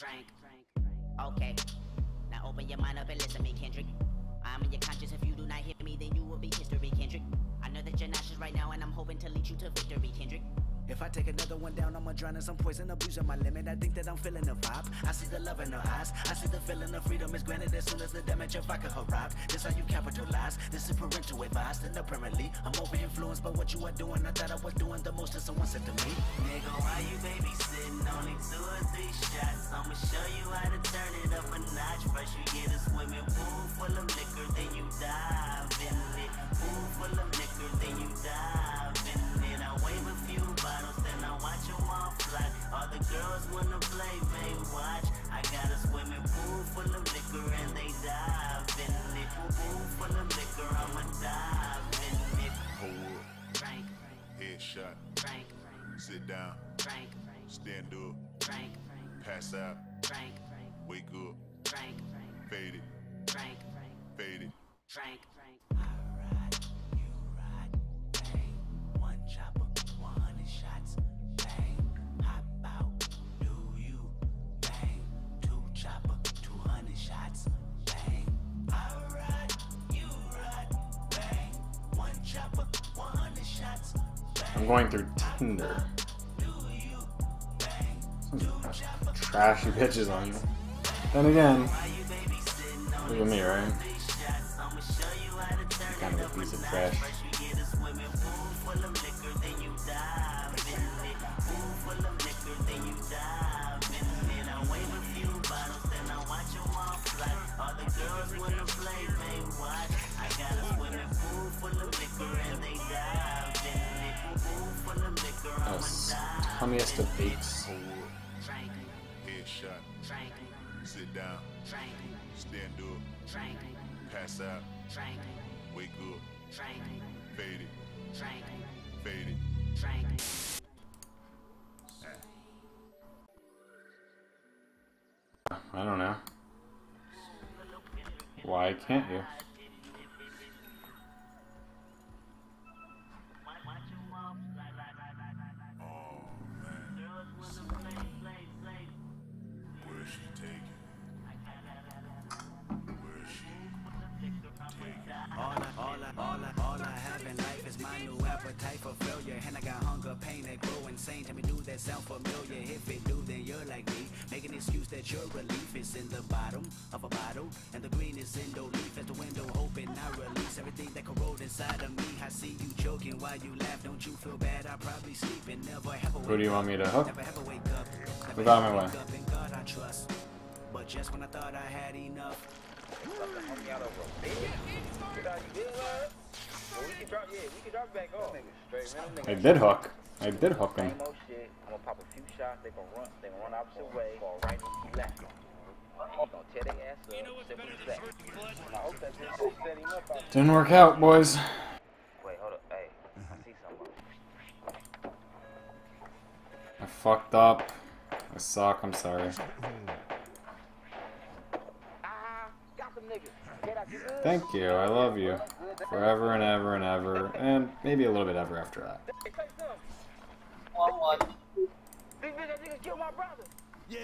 Okay, now open your mind up and listen to me, Kendrick. I'm in your conscience. If you do not hear me, then you will be history, Kendrick. I know that you're nauseous right now, and I'm hoping to lead you to victory, Kendrick. If I take another one down, I'ma drown in some poison, abusing my limit. I think that I'm feeling the vibe. I see the love in her eyes. I see the feeling of freedom is granted as soon as the damage of vodka arrived. This how you capitalize. This is parental advice. And apparently, I'm over influenced by what you are doing. I thought I was doing the most, and someone said to me, nigga, why you babysitting? Only 2 or 3 shots. I'ma show you how to turn it up a notch. First you get a swimming pool full of liquor, then you dive in it. Pool full of liquor, then you dive in it. I wave a few bottles, then I watch them all fly. All the girls wanna play, they watch. I got a swimming pool full of liquor and they dive in it. Pool full of liquor, I'ma dive in it. Pull up, headshot, sit down, stand up, pass out, wake up, faded, faded. Alright, you ride, bang. 1 chopper, 100 shots, bang. Hop out, do you, bang. 2 chopper, 200 shots, bang. Alright, you ride, bang. 1 chopper, 100 shots, bang. I'm going through Tinder. Some trashy bitches on you. Then again, look at me, right? Kind of a piece of trash. That was tummiest of bakes. Sit down. Stand up. Pass out. Wake up. Fade it. Fade it. I don't know. Why can't you? All I have in life is my new appetite for failure. And I got hunger, pain that grow insane. Tell me, do that sound familiar? If it do, then you're like me. Make an excuse that your relief is in the bottom of a bottle, and the green is in the leaf. As the window open, I release everything that corrode inside of me. I see you joking while you laugh. Don't you feel bad? I probably sleep and never have a wake. Who do you want me to hook? Never have a wake up. Move out of my way. In God I trust. But just when I thought I had enough. I did hook. I did hook him. I'm gonna pop a few shots. They gonna run opposite way, fall right and left. He's gonna tear their ass up. Simple as that. I hope that just set him up. Didn't work out, boys. Wait, hold up. Hey, I see something. I fucked up. I suck. I'm sorry. Thank you. I love you. Forever and ever and ever. And maybe a little bit ever after that. These niggas killed my brother. Yeah.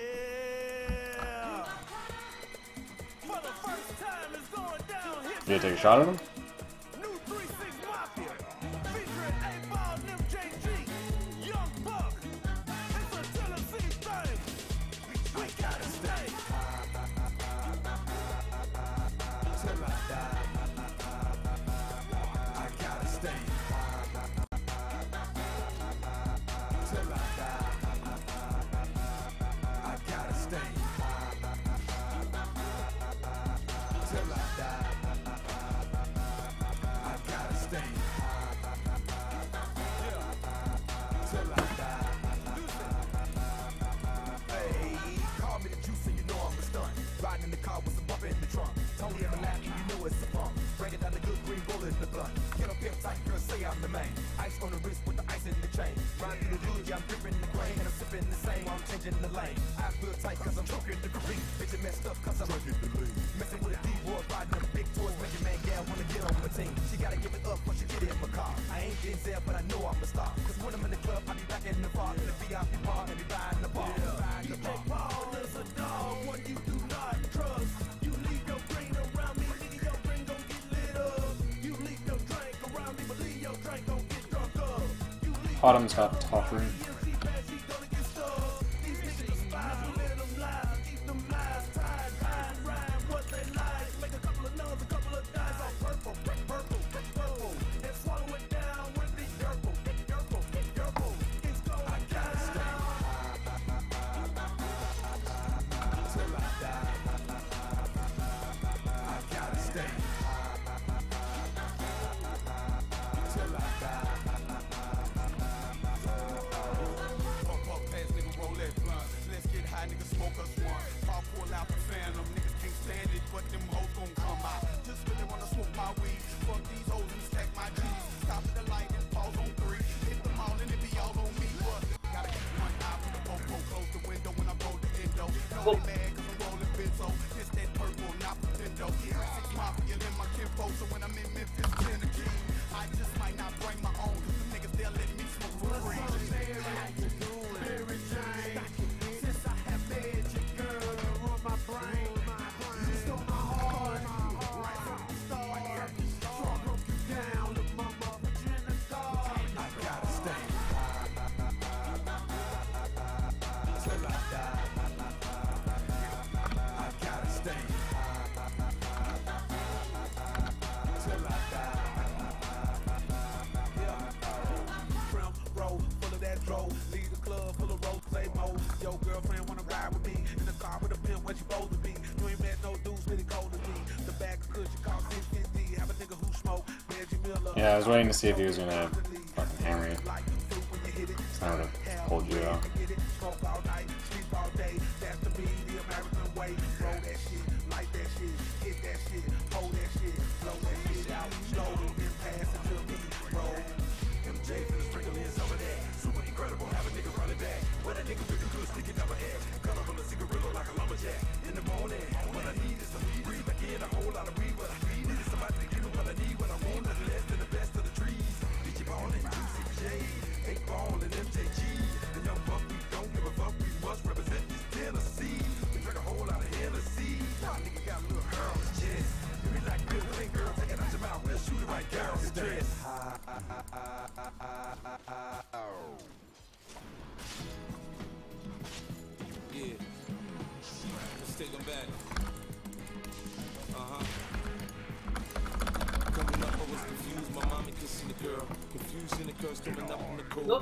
For the first time, it's going down. Did you take a shot at him? New 3-6 Mafia. Featuring A-Ball and MJG. Young Buck. It's a Tennessee thing. We gotta stay. Till I die. I gotta stay. Till I die. I gotta stay. Till I die. I gotta stay. Till I die. Hey, call me the juice and you know I'm a stunt. Riding in the car with some bump in the trunk. Tony in the lap, you know it's a pump. Bring it down the good green bullet in the blunt. Get up here tight, girl, say I'm the main. Ice on the wrist with the ice in the chain. Ride through the hood, yeah, I'm dripping the grain. And I'm sipping the same while I'm changing the lane. I feel tight cause I'm choking the green. Bitch, you messed up cause I'm drinking the lean. Messing with a D-boy, riding them big toys. Make your man gal wanna get on my team. She gotta give it up when she get in my car. I ain't Denzel, but I know I'm a star. Cause when I'm in the club, I be back in the bar. In the VIP bar, and be buying the bar. DJ Paul is a dog, one you do not trust. You leave your green around me, nigga, your green gon' get lit up. You leave your drink around me, but leave your drink gon' get drunk up. Autumn's got tougher. Yeah, I was waiting to see if he was gonna fucking hammer you. I would have pulled you out.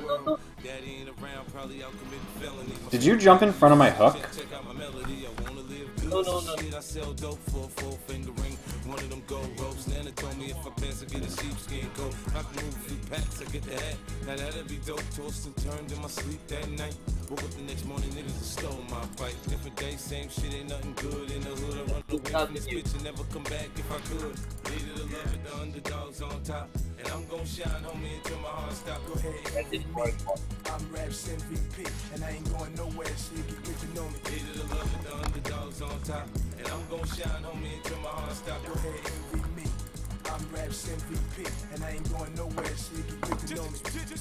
world. Daddy ain't around, probably out committing felonies. Did you jump in front of my hook? Check out my melody. I wanna live good. No. I sell dope for a 4-finger ring. One of them gold ropes. Nana told me if I pass, I get a sheepskin coat. I can move a few packs, I get the hat. Now that'd be dope. Tossed and turned in my sleep that night. Woke up the next morning, niggas have stole my bike. Different day, same shit, ain't nothing good. In the hood, I run away from this bitch and never come back if I could. Needed to love it, the underdogs on top. And I'm gon' shine, homie, until my heart stop. Go ahead, I'm Raps MVP, and I ain't going nowhere, so you can get to know me. Needed to love it, the underdogs on top. And I'm gon' shine, homie, until my heart stop. Go ahead, envy me. I'm Raps MVP, and I ain't going nowhere, so you can get to know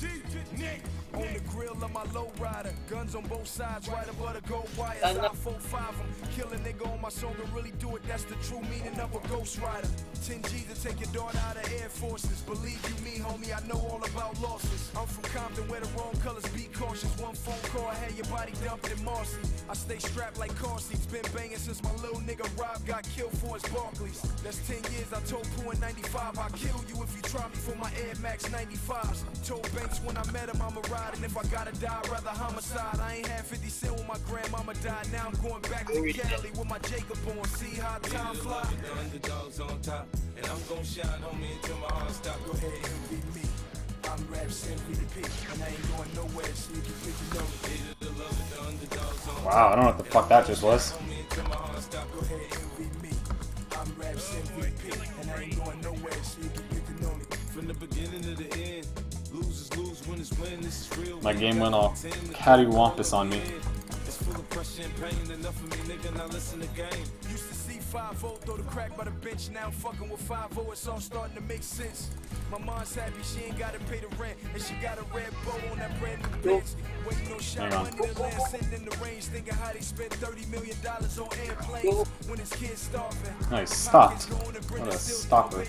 me. On the grill of my low rider, guns on both sides, right above the gold wires. I 4-5 them, kill a nigga on my song and really do it. That's the true meaning of a ghost rider. 10 G's to take your daughter out of Air Forces. Believe you me, homie, I know all about losses. I'm from Compton where the wrong colors be cautious. One phone call, I had your body dumped in Marcy. I stay strapped like car seats, been banging since my little nigga Rob got killed for his Barclays. That's 10 years, I told Pooh in 95, I'll kill you if you try me for my Air Max 95s. Told Banks when I met him, I'ma ride, and if I gotta die, I'd rather homicide. I ain't had 50 cent when my grandmama died, now I'm going back to Cali with my Jacob on. See how time fly? The underdogs on top. And I'm gon' shine, homie, until my heart stop. Go ahead, envy me. I'm Raps MVP, and I ain't going nowhere, so you can get to know me. Needed to love it, the underdogs on top. Wow, I don't know what the fuck that just was. Go ahead, envy me. I'm Raps MVP, and I ain't going nowhere, so you can get to know me. From the beginning to the end, losers lose, winners win. This is real. My game went all cattywampus on me. It's full of pressure and pain. Enough of me, nigga. Now listen to game. Used to see 5-0 throw the crack by the bench. Now I'm fucking with 5-0. It's all starting to make sense. My mom's happy she ain't gotta pay the rent, and she got a red bow on that brand new bench. Waiting on shot money to land, sitting in the range, thinking how they spent $30 million on airplanes when his kids starving. Nice, stopped. What a stopper.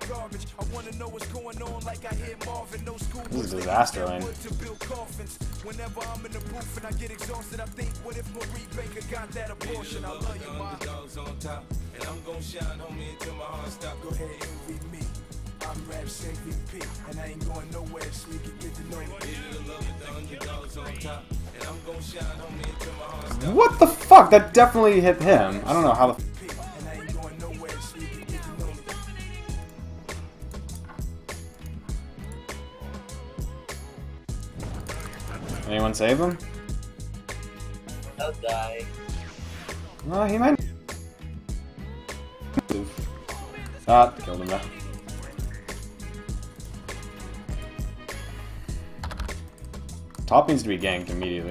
I wanna know what's going on, like I hear Marvin. No school. This is a disaster lane. Whenever I'm in the booth and I get exhausted, I think, what if Marie Baker got that abortion? I love you, ma. On top, and I'm gon' shine, homie, until my heart stop. Go ahead, envy me. I'm Raps MVP, and I ain't going nowhere, so you can get to know me. What the fuck? That definitely hit him. I don't know how the. Anyone save him? I'll die. No, he might. Ah, killed him there. Top needs to be ganked immediately.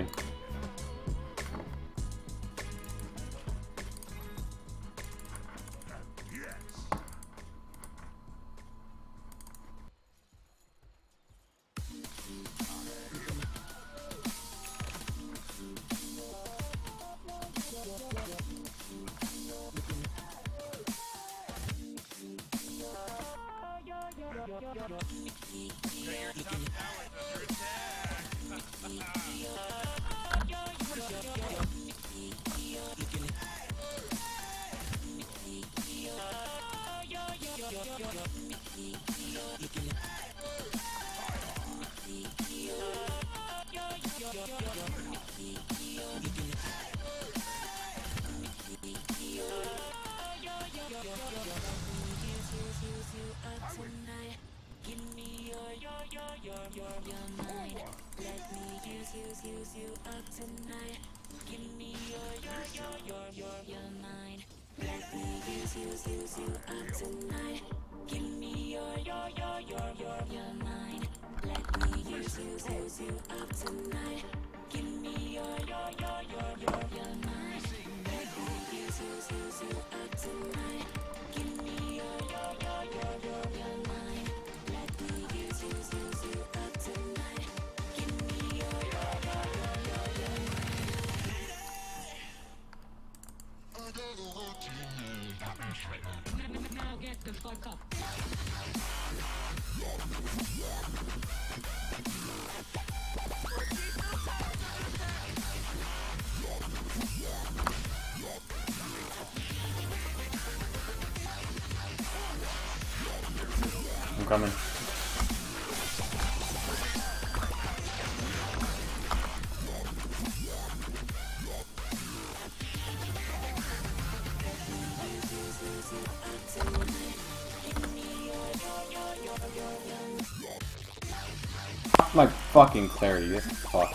I'm coming. fucking clarity. This fuck.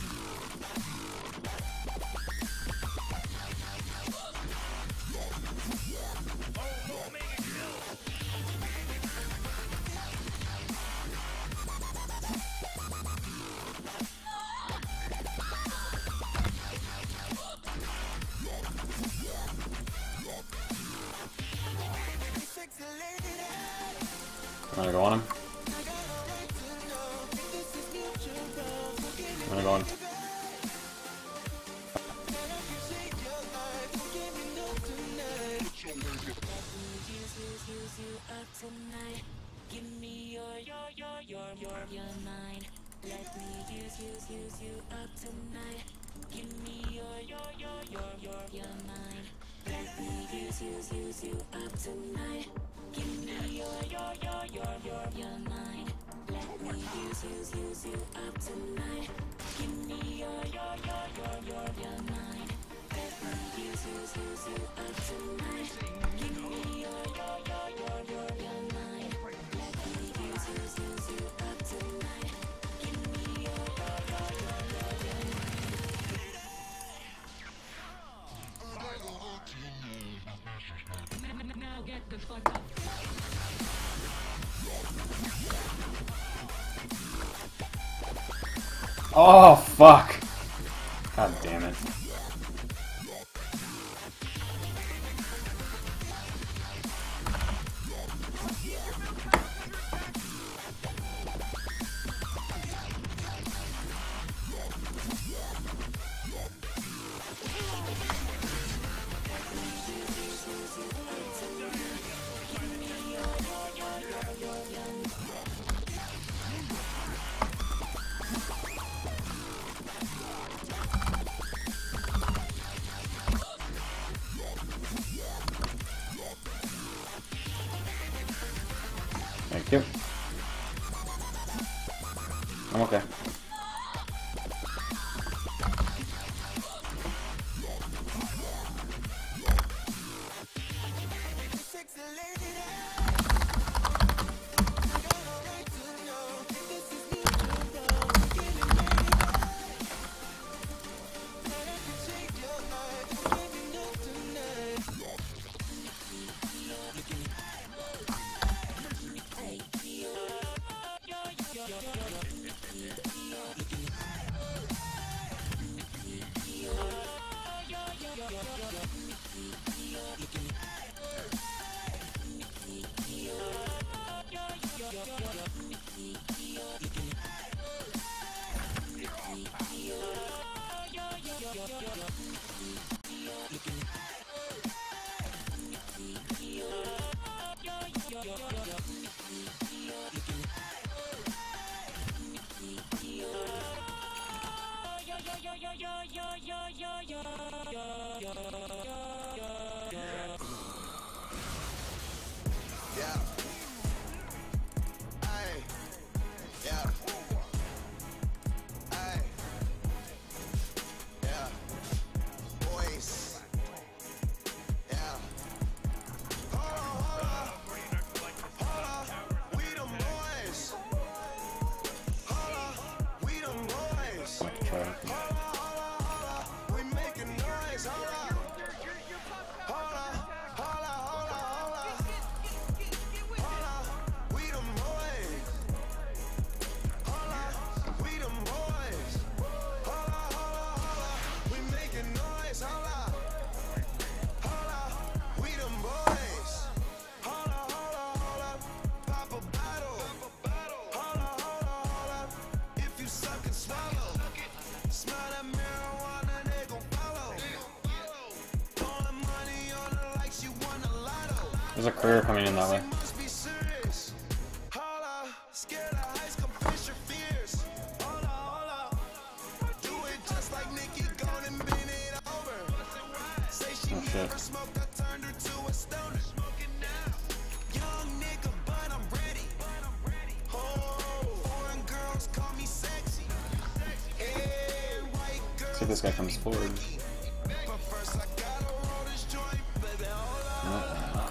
I'm gonna go on him. I'm gonna go on. Give me your mind. Let me use you up tonight. Give me your mind. Let me use you up tonight. Give me your mind. Let me use you up tonight. Give me your mind. Let me use you up tonight. Give me your mind. Let me use you up tonight. Give me your mind. Now get the fuck up. Oh, fuck. God damn it. Thank you. I'm okay. Yeah. Ay. Yeah. Ay. Yeah. Boys. Yeah. Hold on. We them boys. We them boys. We making noise. Hold on. We them boys. We them boys. We making noise. We them boys. Pop a bottle. If you suck and swallow. Smell that marijuana, they gon' follow. Throwing money on her like she won a lotto. There's a career coming in that way. Must be serious. Scared of heights, come fish your fears. Do it just like Nikki, gone and bend it over. Say she never smoked, I turned her to a stoner. Young nigga, but I'm ready. Oh, foreign girls call me sexy. Hey, white girls. See if this guy comes forward. But first I gotta roll this joint, baby. Hold on.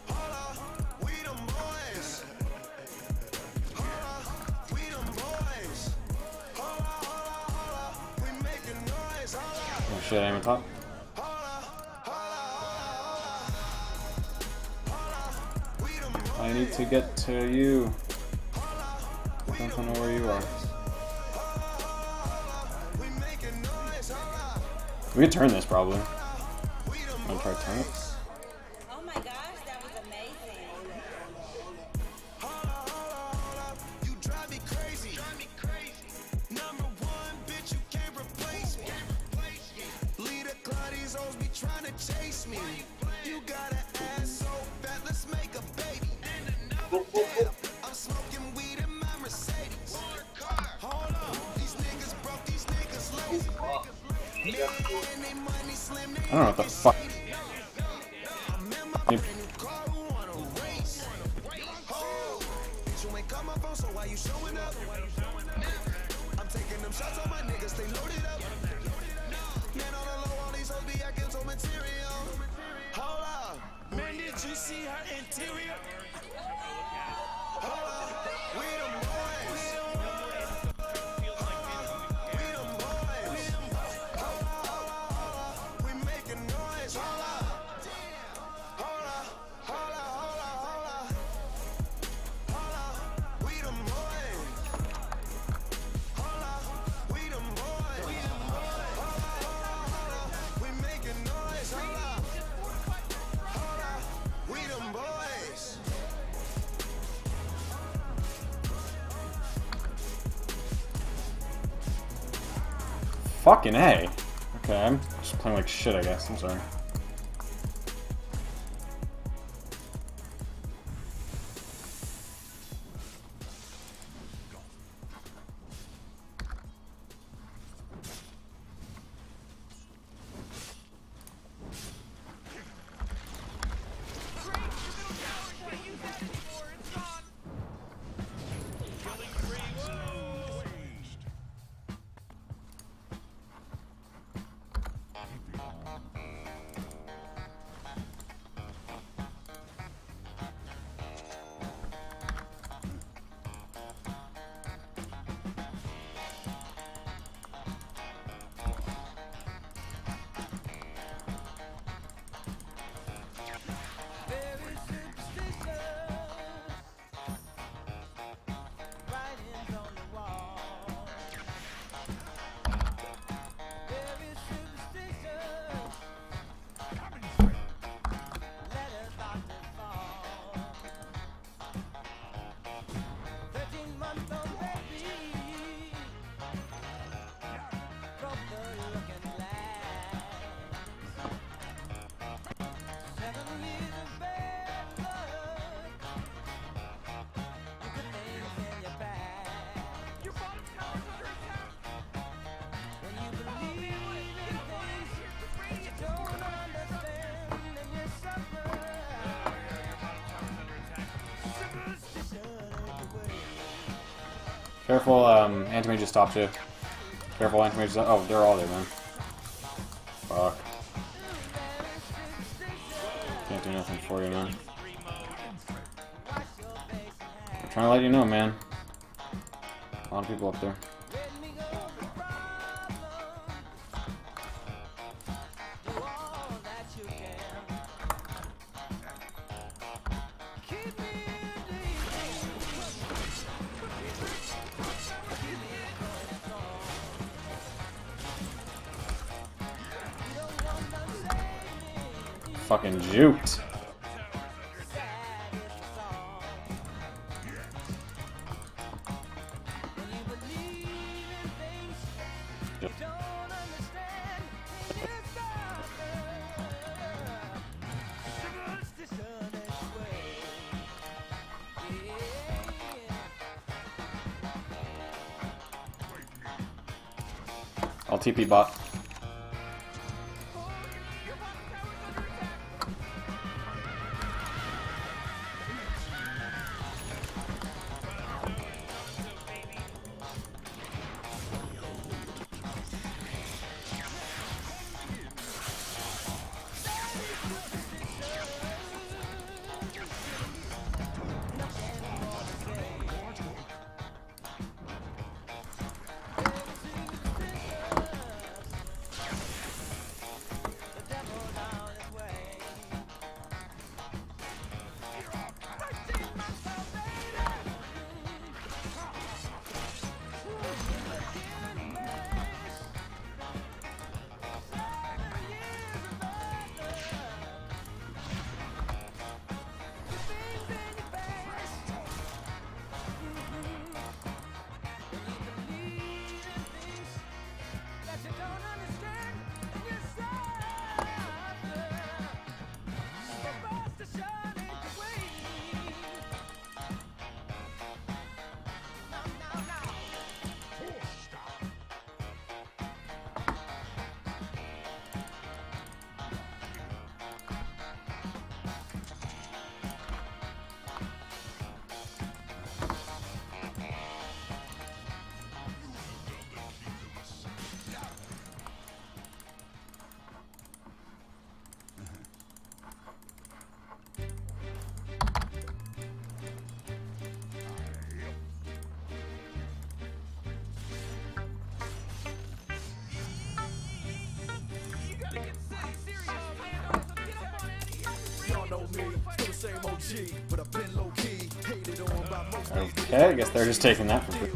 We them boys. We them boys. shit, aim at top. I need to get to you. I don't know where you are. We could turn this probably. I'm gonna try to turn it. Oh my gosh, that was amazing. You drive me crazy. Number one, bitch, you can't replace me. Leader Claudia's always be trying to chase me. You got an ass so fat, let's make a baby. I'm smoking weed in my Mercedes. Hold on, these niggas broke, these niggas lazy. Man, they money slim, I don't know what the fuck. you ain't come up on, so why you showing up? I'm taking them shots on my niggas, they loaded up. Man, on the low, all these hoes be acting so material. Hold up, man, did you see her interior? Hold up, we them boys. We them boys. We making noise. Hold up. Hold up. Hold up. Hold up. Hold up. We them boys. Hold up. We them boys. We making noise. Hold up. Hold up. We them boys. Fucking A. Okay, I'm just playing like shit, I guess. I'm sorry. Careful, anti-mage just stopped you. Careful, anti-mage just... Oh, they're all there, man. Fuck. Can't do nothing for you, man. I'm trying to let you know, man. A lot of people up there. Fucking juked. I'll TP bot. Okay, I guess they're just taking that for free.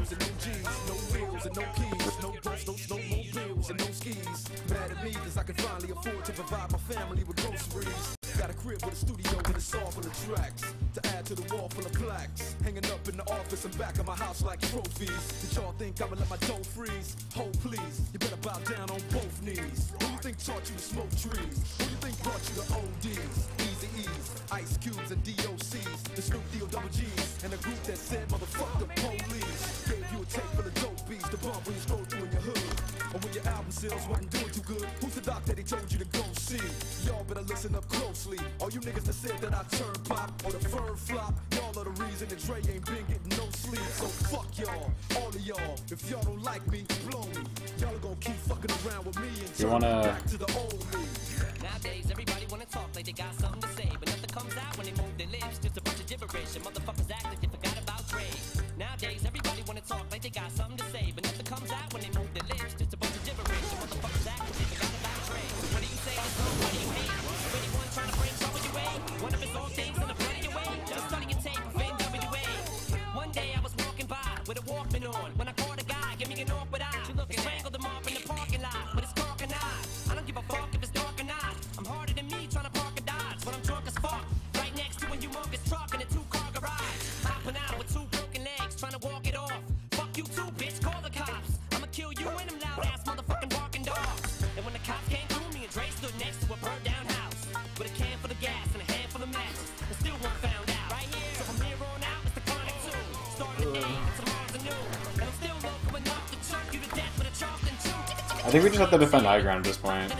Mad at me cause I can finally afford to provide my family with groceries. Got a crib with a studio with a saw full of tracks to add to the wall full of plaques, hanging up in the office and back of my house like trophies. Did y'all think I'ma let my dough freeze? Hold please, you better bow down on both knees. Who you think taught you to smoke trees? Who you think brought you to ODs, Easy E's, Ice Cubes and DOCs, the Snoop Double G's, and a group that said motherfuck the police. Gave you a tape full of dope beats to bump when you stroll through in your hood, or when your album sales wasn't doing too good. Who's the doc that he told you to go see? Y'all better listen up closely. All you niggas that said that I turn pop or the firm flop, y'all are the reason that Dre ain't been getting no sleep. So fuck y'all, all of y'all. If y'all don't like me, blow me. Y'all are gonna keep fucking around with me and turn back to the old me. Nowadays, everybody wanna talk like they got something to say, but nothing comes out when they move their lips. Just a bunch of gibberish, and motherfuckers act like they forgot about Dre. Nowadays, everybody wanna talk like they got something to say, but nothing comes out when they move their lips. Just a bunch of gibberish, and motherfuckers act like they forgot about Dre. So what do you say to some? What do you hate? Anyone trying to bring trouble your way? One of his old things in the front of your way? Just studying tape of NWA. One day I was walking by with a Walkman on when I caught a guy, give me an awkward eye. Strangled him off in the parking lot, but it's dark and I don't give a fuck if it's dark or not. I'm harder than me trying to park a Dodge when I'm drunk as fuck. Right next to a humongous truck in a two-car garage. Hopping out with two broken legs, trying to walk it off. Fuck you too, bitch, call the cops. I'ma kill you and them loud-ass motherfucking barking dogs. And when the cops came through, me and Dre stood next to a burnt-down house with a can full of gas and a handful of matches, and still one found out. Right here, so from here on out, it's the Chronic 2. Starting the day, and tomorrow's anew. And I'm still local enough to choke you to death with a Charleston chew. I think we just have to defend high ground at this point.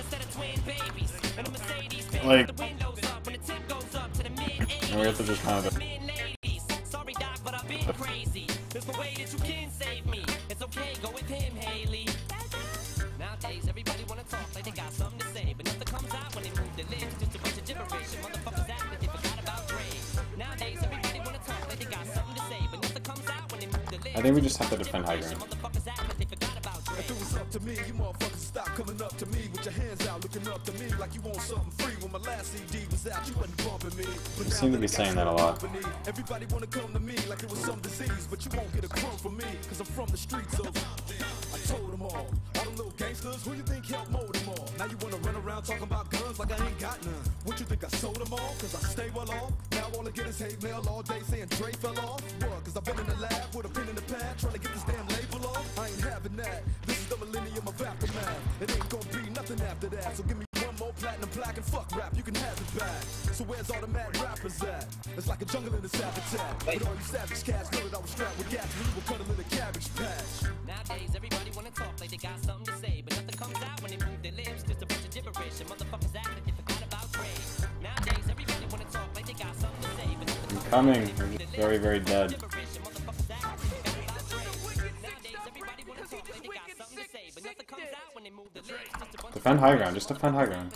Like, and we have to just kind of. Sorry, Doc, but I've been crazy. There's no way that you can save me. It's okay, go with him, Haley. Nowadays, everybody wanna talk like they got something to say, but nothing comes out when they move their lips. Just a bunch of gibberish, and motherfuckers act like they forgot about Dre. Nowadays, everybody wanna talk like they got something to say, but nothing comes out when they move their lips. I think we just have to defend high ground. If it was up to me, you motherfuckers stop coming up to me with your hands out, looking up to me like you want something free. When my last CD was out, you wasn't bumping me. You seem to be saying that a lot. Everybody wanna come to me like it was some disease, but you won't get a crumb from me, cause I'm from the streets of. I told them all them little gangsters, who you think helped mold them all? Now you wanna run around talking about guns like I ain't got none. What you think I sold them all? Cause I stay well off. Now all I get is hate mail all day saying Dre fell off. What? Cause I've been in the lab with a pen in the pad trying to get this damn label off. I ain't having that. This is the millennium of aftermath. It ain't gonna be nothing after that. So give me one more platinum plaque and fuck rap. You can have it back. So where's all the mad rappers at? It's like a jungle in a habitat. But all you savage cats know that I was strapped with gas when you were cuddling a cabbage patch. Nowadays, everybody wanna talk like they got something to say, but nothing comes out when they move their lips. Just a bunch of gibberish, and motherfuckers act like they forgot about Dre. Nowadays, everybody wanna talk like they got something to say, but nothing I'm coming. We're just very, very dead. Defend high ground. Just defend high ground.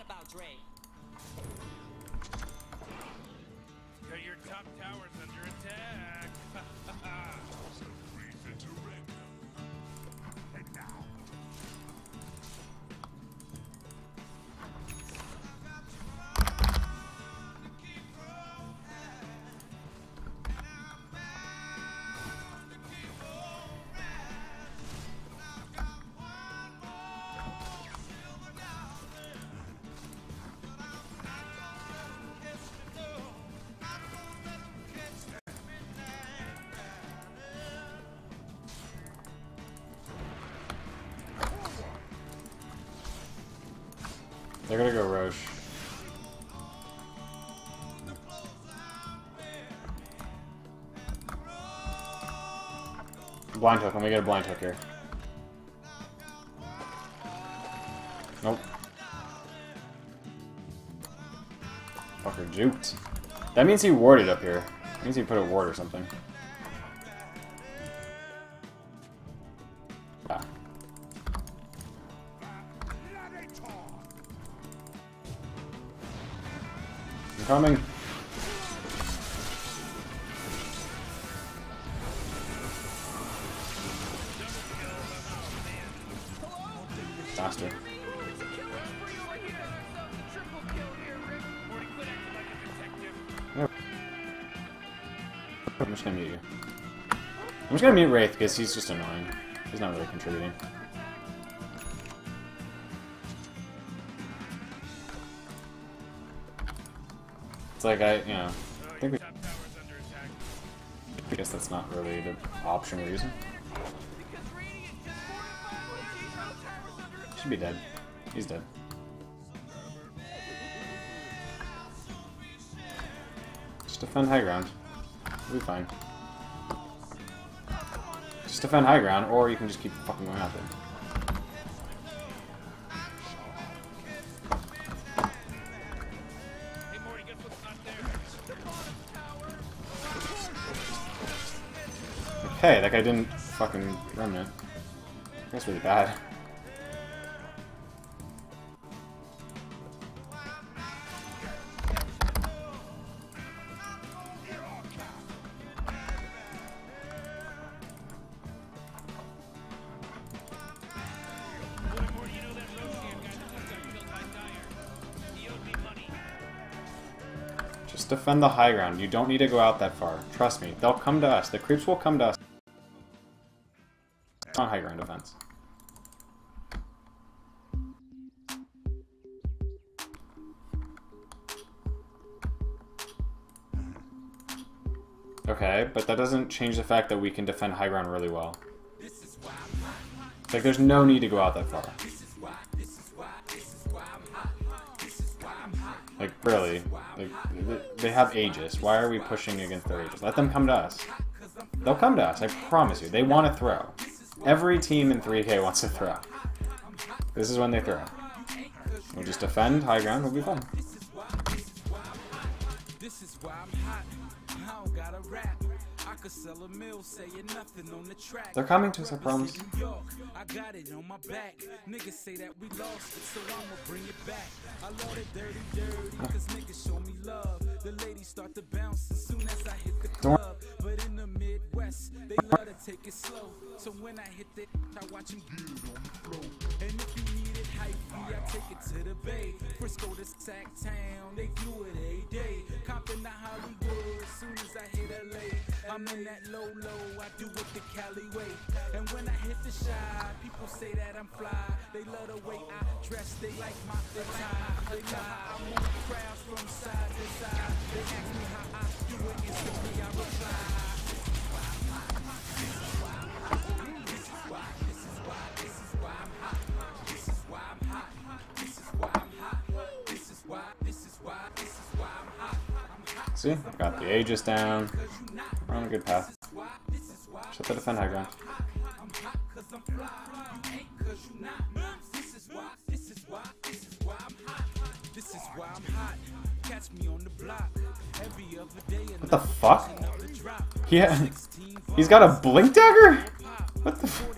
Your top tower's under attack. And now. They're gonna go Roche. Blind hook. Let me get a blind hook here. Nope. Fucker juked. That means he warded up here. That means he put a ward or something. Ah. I'm coming. Faster. I'm just gonna mute you. I'm just gonna mute Wraith because he's just annoying. He's not really contributing. It's like I think I guess that's not really the option we're using. Should be dead. He's dead. Just defend high ground. We'll be fine. Just defend high ground, or you can just keep fucking going out there. Okay, that guy didn't fucking remnant. That's really bad. Just defend the high ground. You don't need to go out that far. Trust me. They'll come to us. The creeps will come to us. On high ground defense. Okay, but that doesn't change the fact that we can defend high ground really well. Like, there's no need to go out that far. Like, really. Like, they have Aegis. Why are we pushing against their Aegis? Let them come to us. They'll come to us, I promise you. They want to throw. Every team in 3K wants to throw. This is when they throw. We'll just defend high ground, we'll be fine. This is why I'm hot. I don't gotta rap. I could sell a mill, saying nothing on the track. They're coming to us, I promise. I got it on my back. Niggas say that we lost it, so I'ma bring it back. I love it dirty, cause niggas show me love. The ladies start to bounce as soon as I hit the club. But in the Midwest, they love to take it slow. So when I hit it, I watch them get it on the floor. And if you need it hypey, I take it to the Bay. Frisco to Sac Town, they do it a day. Compton to Hollywood, as soon as I hit LA. I'm in that low, I do it the Cali way. And when I hit the shot, people say that I'm fly. They love the way I dress, they like my tie. They love how I move crowds from side to side. They ask me how I do it, instantly I reply. See? Got the Aegis down. We're on a good path. Shut the defend high ground. What the fuck? He's got a blink dagger? What the fuck?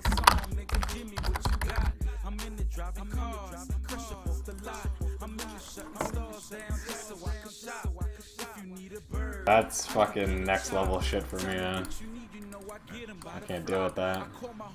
That's fucking next level shit for me, man. I can't deal with that.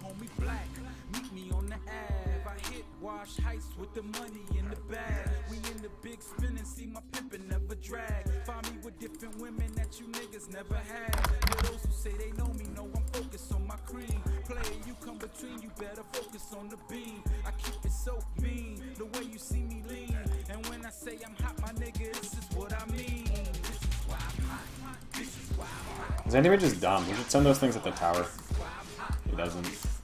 Wash heist with the money in the bag. We in the big spin and see my pimpin' never drag. Find me with different women that you niggas never had. For those who say they know me, know I'm focused on my cream. Player, you come between, you better focus on the beam. I keep it so mean, the way you see me lean. And when I say I'm hot, my nigga, this is what I mean. This is why I'm hot. This is why I'm hot. His anti-mage is dumb. He should send those things at the tower. He doesn't.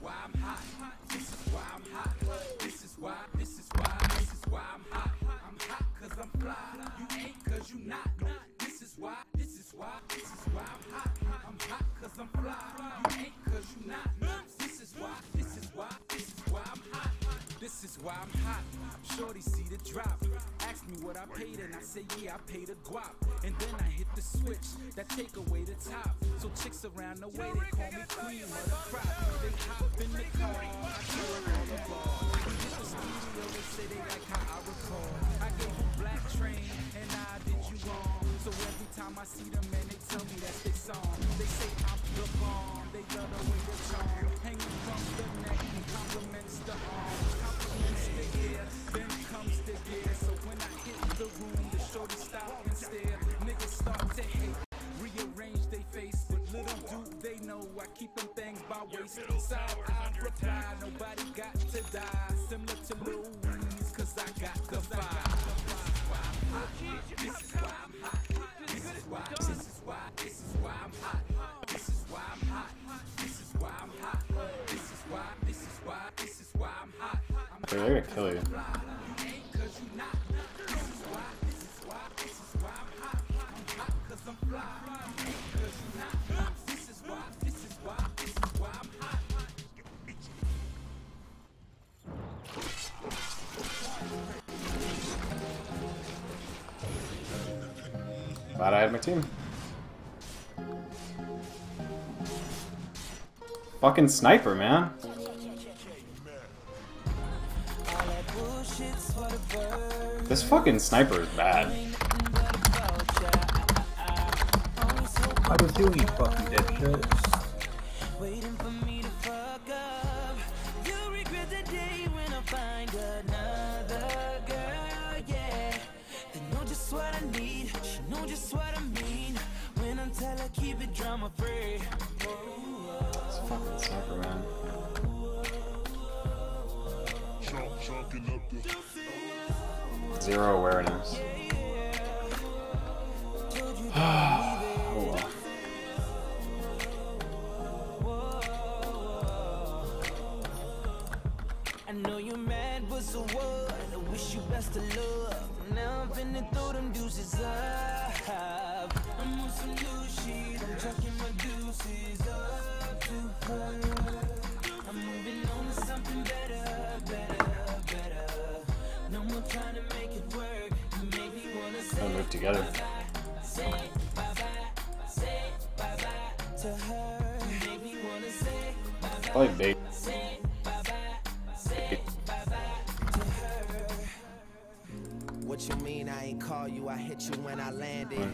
This is why I'm hot. Shorty see the drop. Ask me what I paid and I say yeah, I paid a guap. And then I hit the switch that take away the top. So chicks around the way they call me cream of the crop. They hop in the car, I throw it all the ball. We hit the studio, they say they like how I record. I gave them Black Train and I did you wrong. So every time I see them, man, they tell me that's their song. They say I'm the bomb, they love the way the charm. Hanging from the neck and compliments the arm. Compliments the ear, then comes the gear. So when I hit the room, the shorty stop and stare. Niggas start waist. So I reply, nobody got to die. Similar to Louise, cause I got the vibe. This is why I'm hot. This is why I'm hot. This is why I'm hot. This is why I'm hot. This is why I'm hot. This is why I'm hot. Dude, they're gonna kill you. Glad I had my team. Fucking sniper, man. This fucking sniper is bad. How was you, you fucking dipshit? Waiting for me to fuck up. You'll regret the day when I find another girl, yeah. They know just what I need, she know just what I mean. When I tell her keep it drama free. This fucking sniper, man. Zero awareness. Oh well. I know you're mad, but so what? I wish you best of luck. Now I'm finna throw them deuces up. I'm on some new shit, I'm chucking my deuces up to her. I'm moving on to something better. No more trying to make it work. You make me wanna They'll move together. say bye-bye to her. You make me wanna say bye-bye. Probably big. What you mean I ain't call you? I hit you when I landed.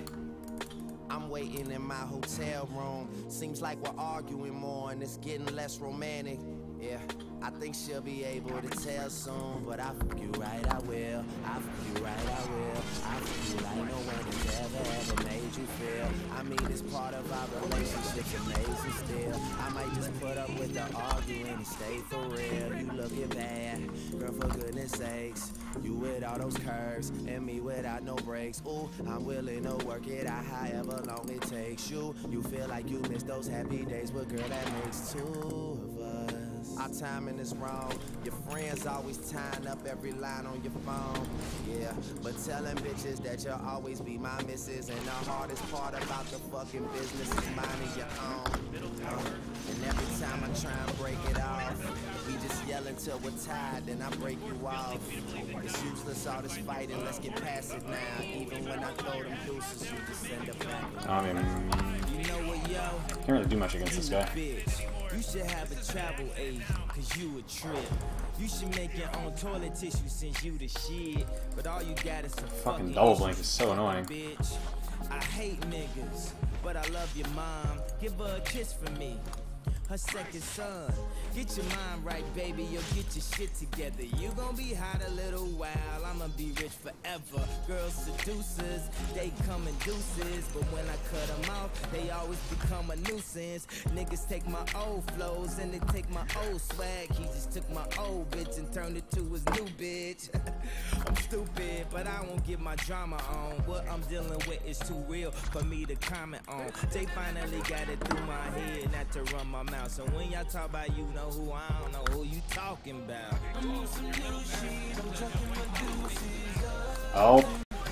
I'm waiting in my hotel room. Seems like we're arguing more and it's getting less romantic. Yeah, I think she'll be able to tell soon. But I fuck you right, I will. I fuck you right, I will. I fuck you like no one has ever made you feel. I mean, it's part of our relationship's amazing still. I might just put up with the arguing and stay for real. You looking bad, girl, for goodness sakes. You with all those curves and me without no breaks. Ooh, I'm willing to work it out however long it takes you. You feel like you miss those happy days, but girl, that makes two of us. Our timing is wrong. Your friends always tying up every line on your phone. Yeah, but telling bitches that you'll always be my missus. And the hardest part about the fucking business is minding your own. And every time I try and break it off, we just yell until we're tired, then I break you off. It's useless all this fighting, let's get past it now. Even when I throw them deuces, you just send it back. I mean, You know what, yo? can't really do much against this guy. You should have a travel agent, cause you a trip. You should make your own toilet tissue since you the shit. But all you got is some Fucking double blink is so annoying. Bitch. I hate niggas, but I love your mom. Give her a kiss for me. Her second son. Get your mind right, baby, you'll get your shit together. You gon' be hot a little while, I'ma be rich forever. Girls seducers, they come in deuces. But when I cut them off, they always become a nuisance. Niggas take my old flows and they take my old swag. He just took my old bitch and turned it to his new bitch. I'm stupid, but I won't get my drama on. What I'm dealing with is too real for me to comment on. They finally got it through my head not to run my mouth. So when y'all talk about you know who, I don't know who you talking about. I'm on some new shit, I'm chucking my deuces up. Oh.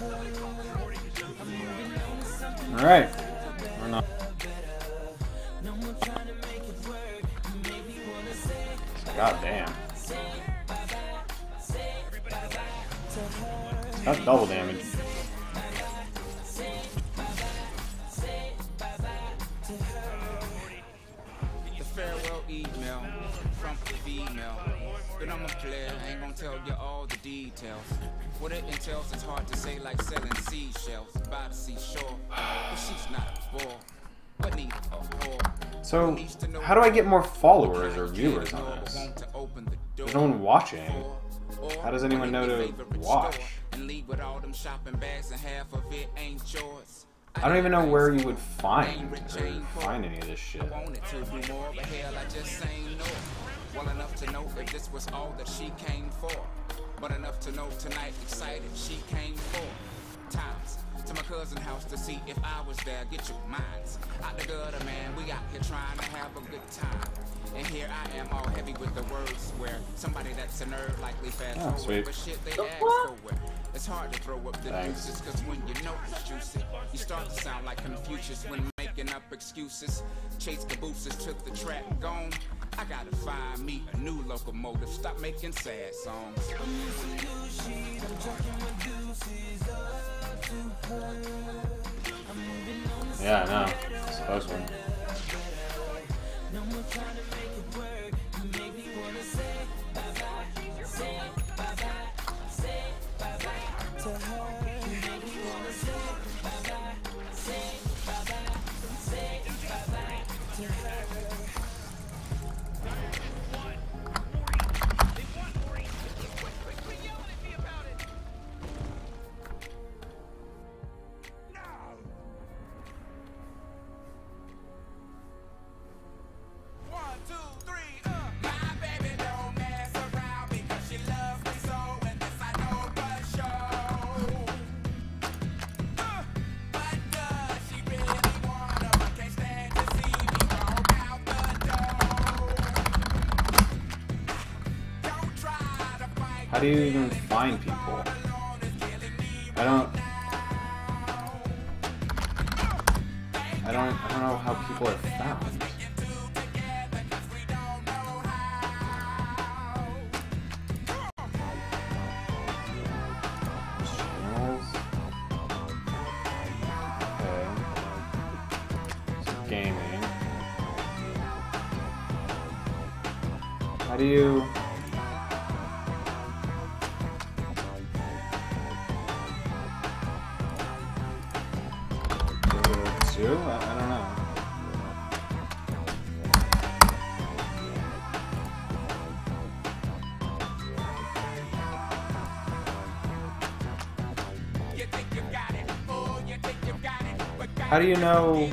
Alright. We're not. God damn. That's double damage. Farewell email from a female. But I'm a player, I ain't gonna tell you all the details. What it entails is hard to say, like selling seashells by the seashore. But she's not a bore, but need a whore. So, how do I get more followers or viewers on this? There's no one watching. How does anyone know to watch? And leave with all them shopping bags and half of it ain't yours. I don't even know where you would find any of this shit. I wanted to do more, but hell, I just ain't know. Well enough to know if this was all that she came for. But enough to know tonight, excited, she came for. Times to my cousin's house to see if I was there. Get your minds out the gutter, man. We out here trying to have a good time. And here I am all heavy with the words where somebody that's a nerd likely fast forward. But shit, they ask for it. It's hard to throw up the deuces, cause when you know it's juicy, you start to sound like Confucius when making up excuses. Chase cabooses took the track gone. I gotta find me a new locomotive. Stop making sad songs. Yeah, I know. It's supposed to. No more trying to make it work. You make me wanna say bye-bye, say bye-bye, say bye-bye to her. You make me wanna say bye-bye, say bye-bye, say bye-bye to her. How do you even find people? I don't know how people are found. Channels. Okay. So gaming. How do you? I don't know. How do you know?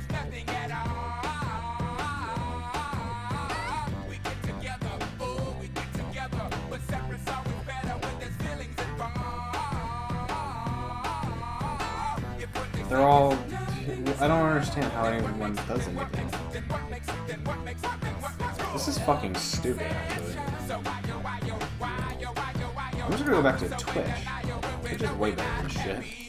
They're all... I don't understand how anyone does anything. This is fucking stupid, actually. I'm just gonna go back to Twitch. Twitch is way better than shit.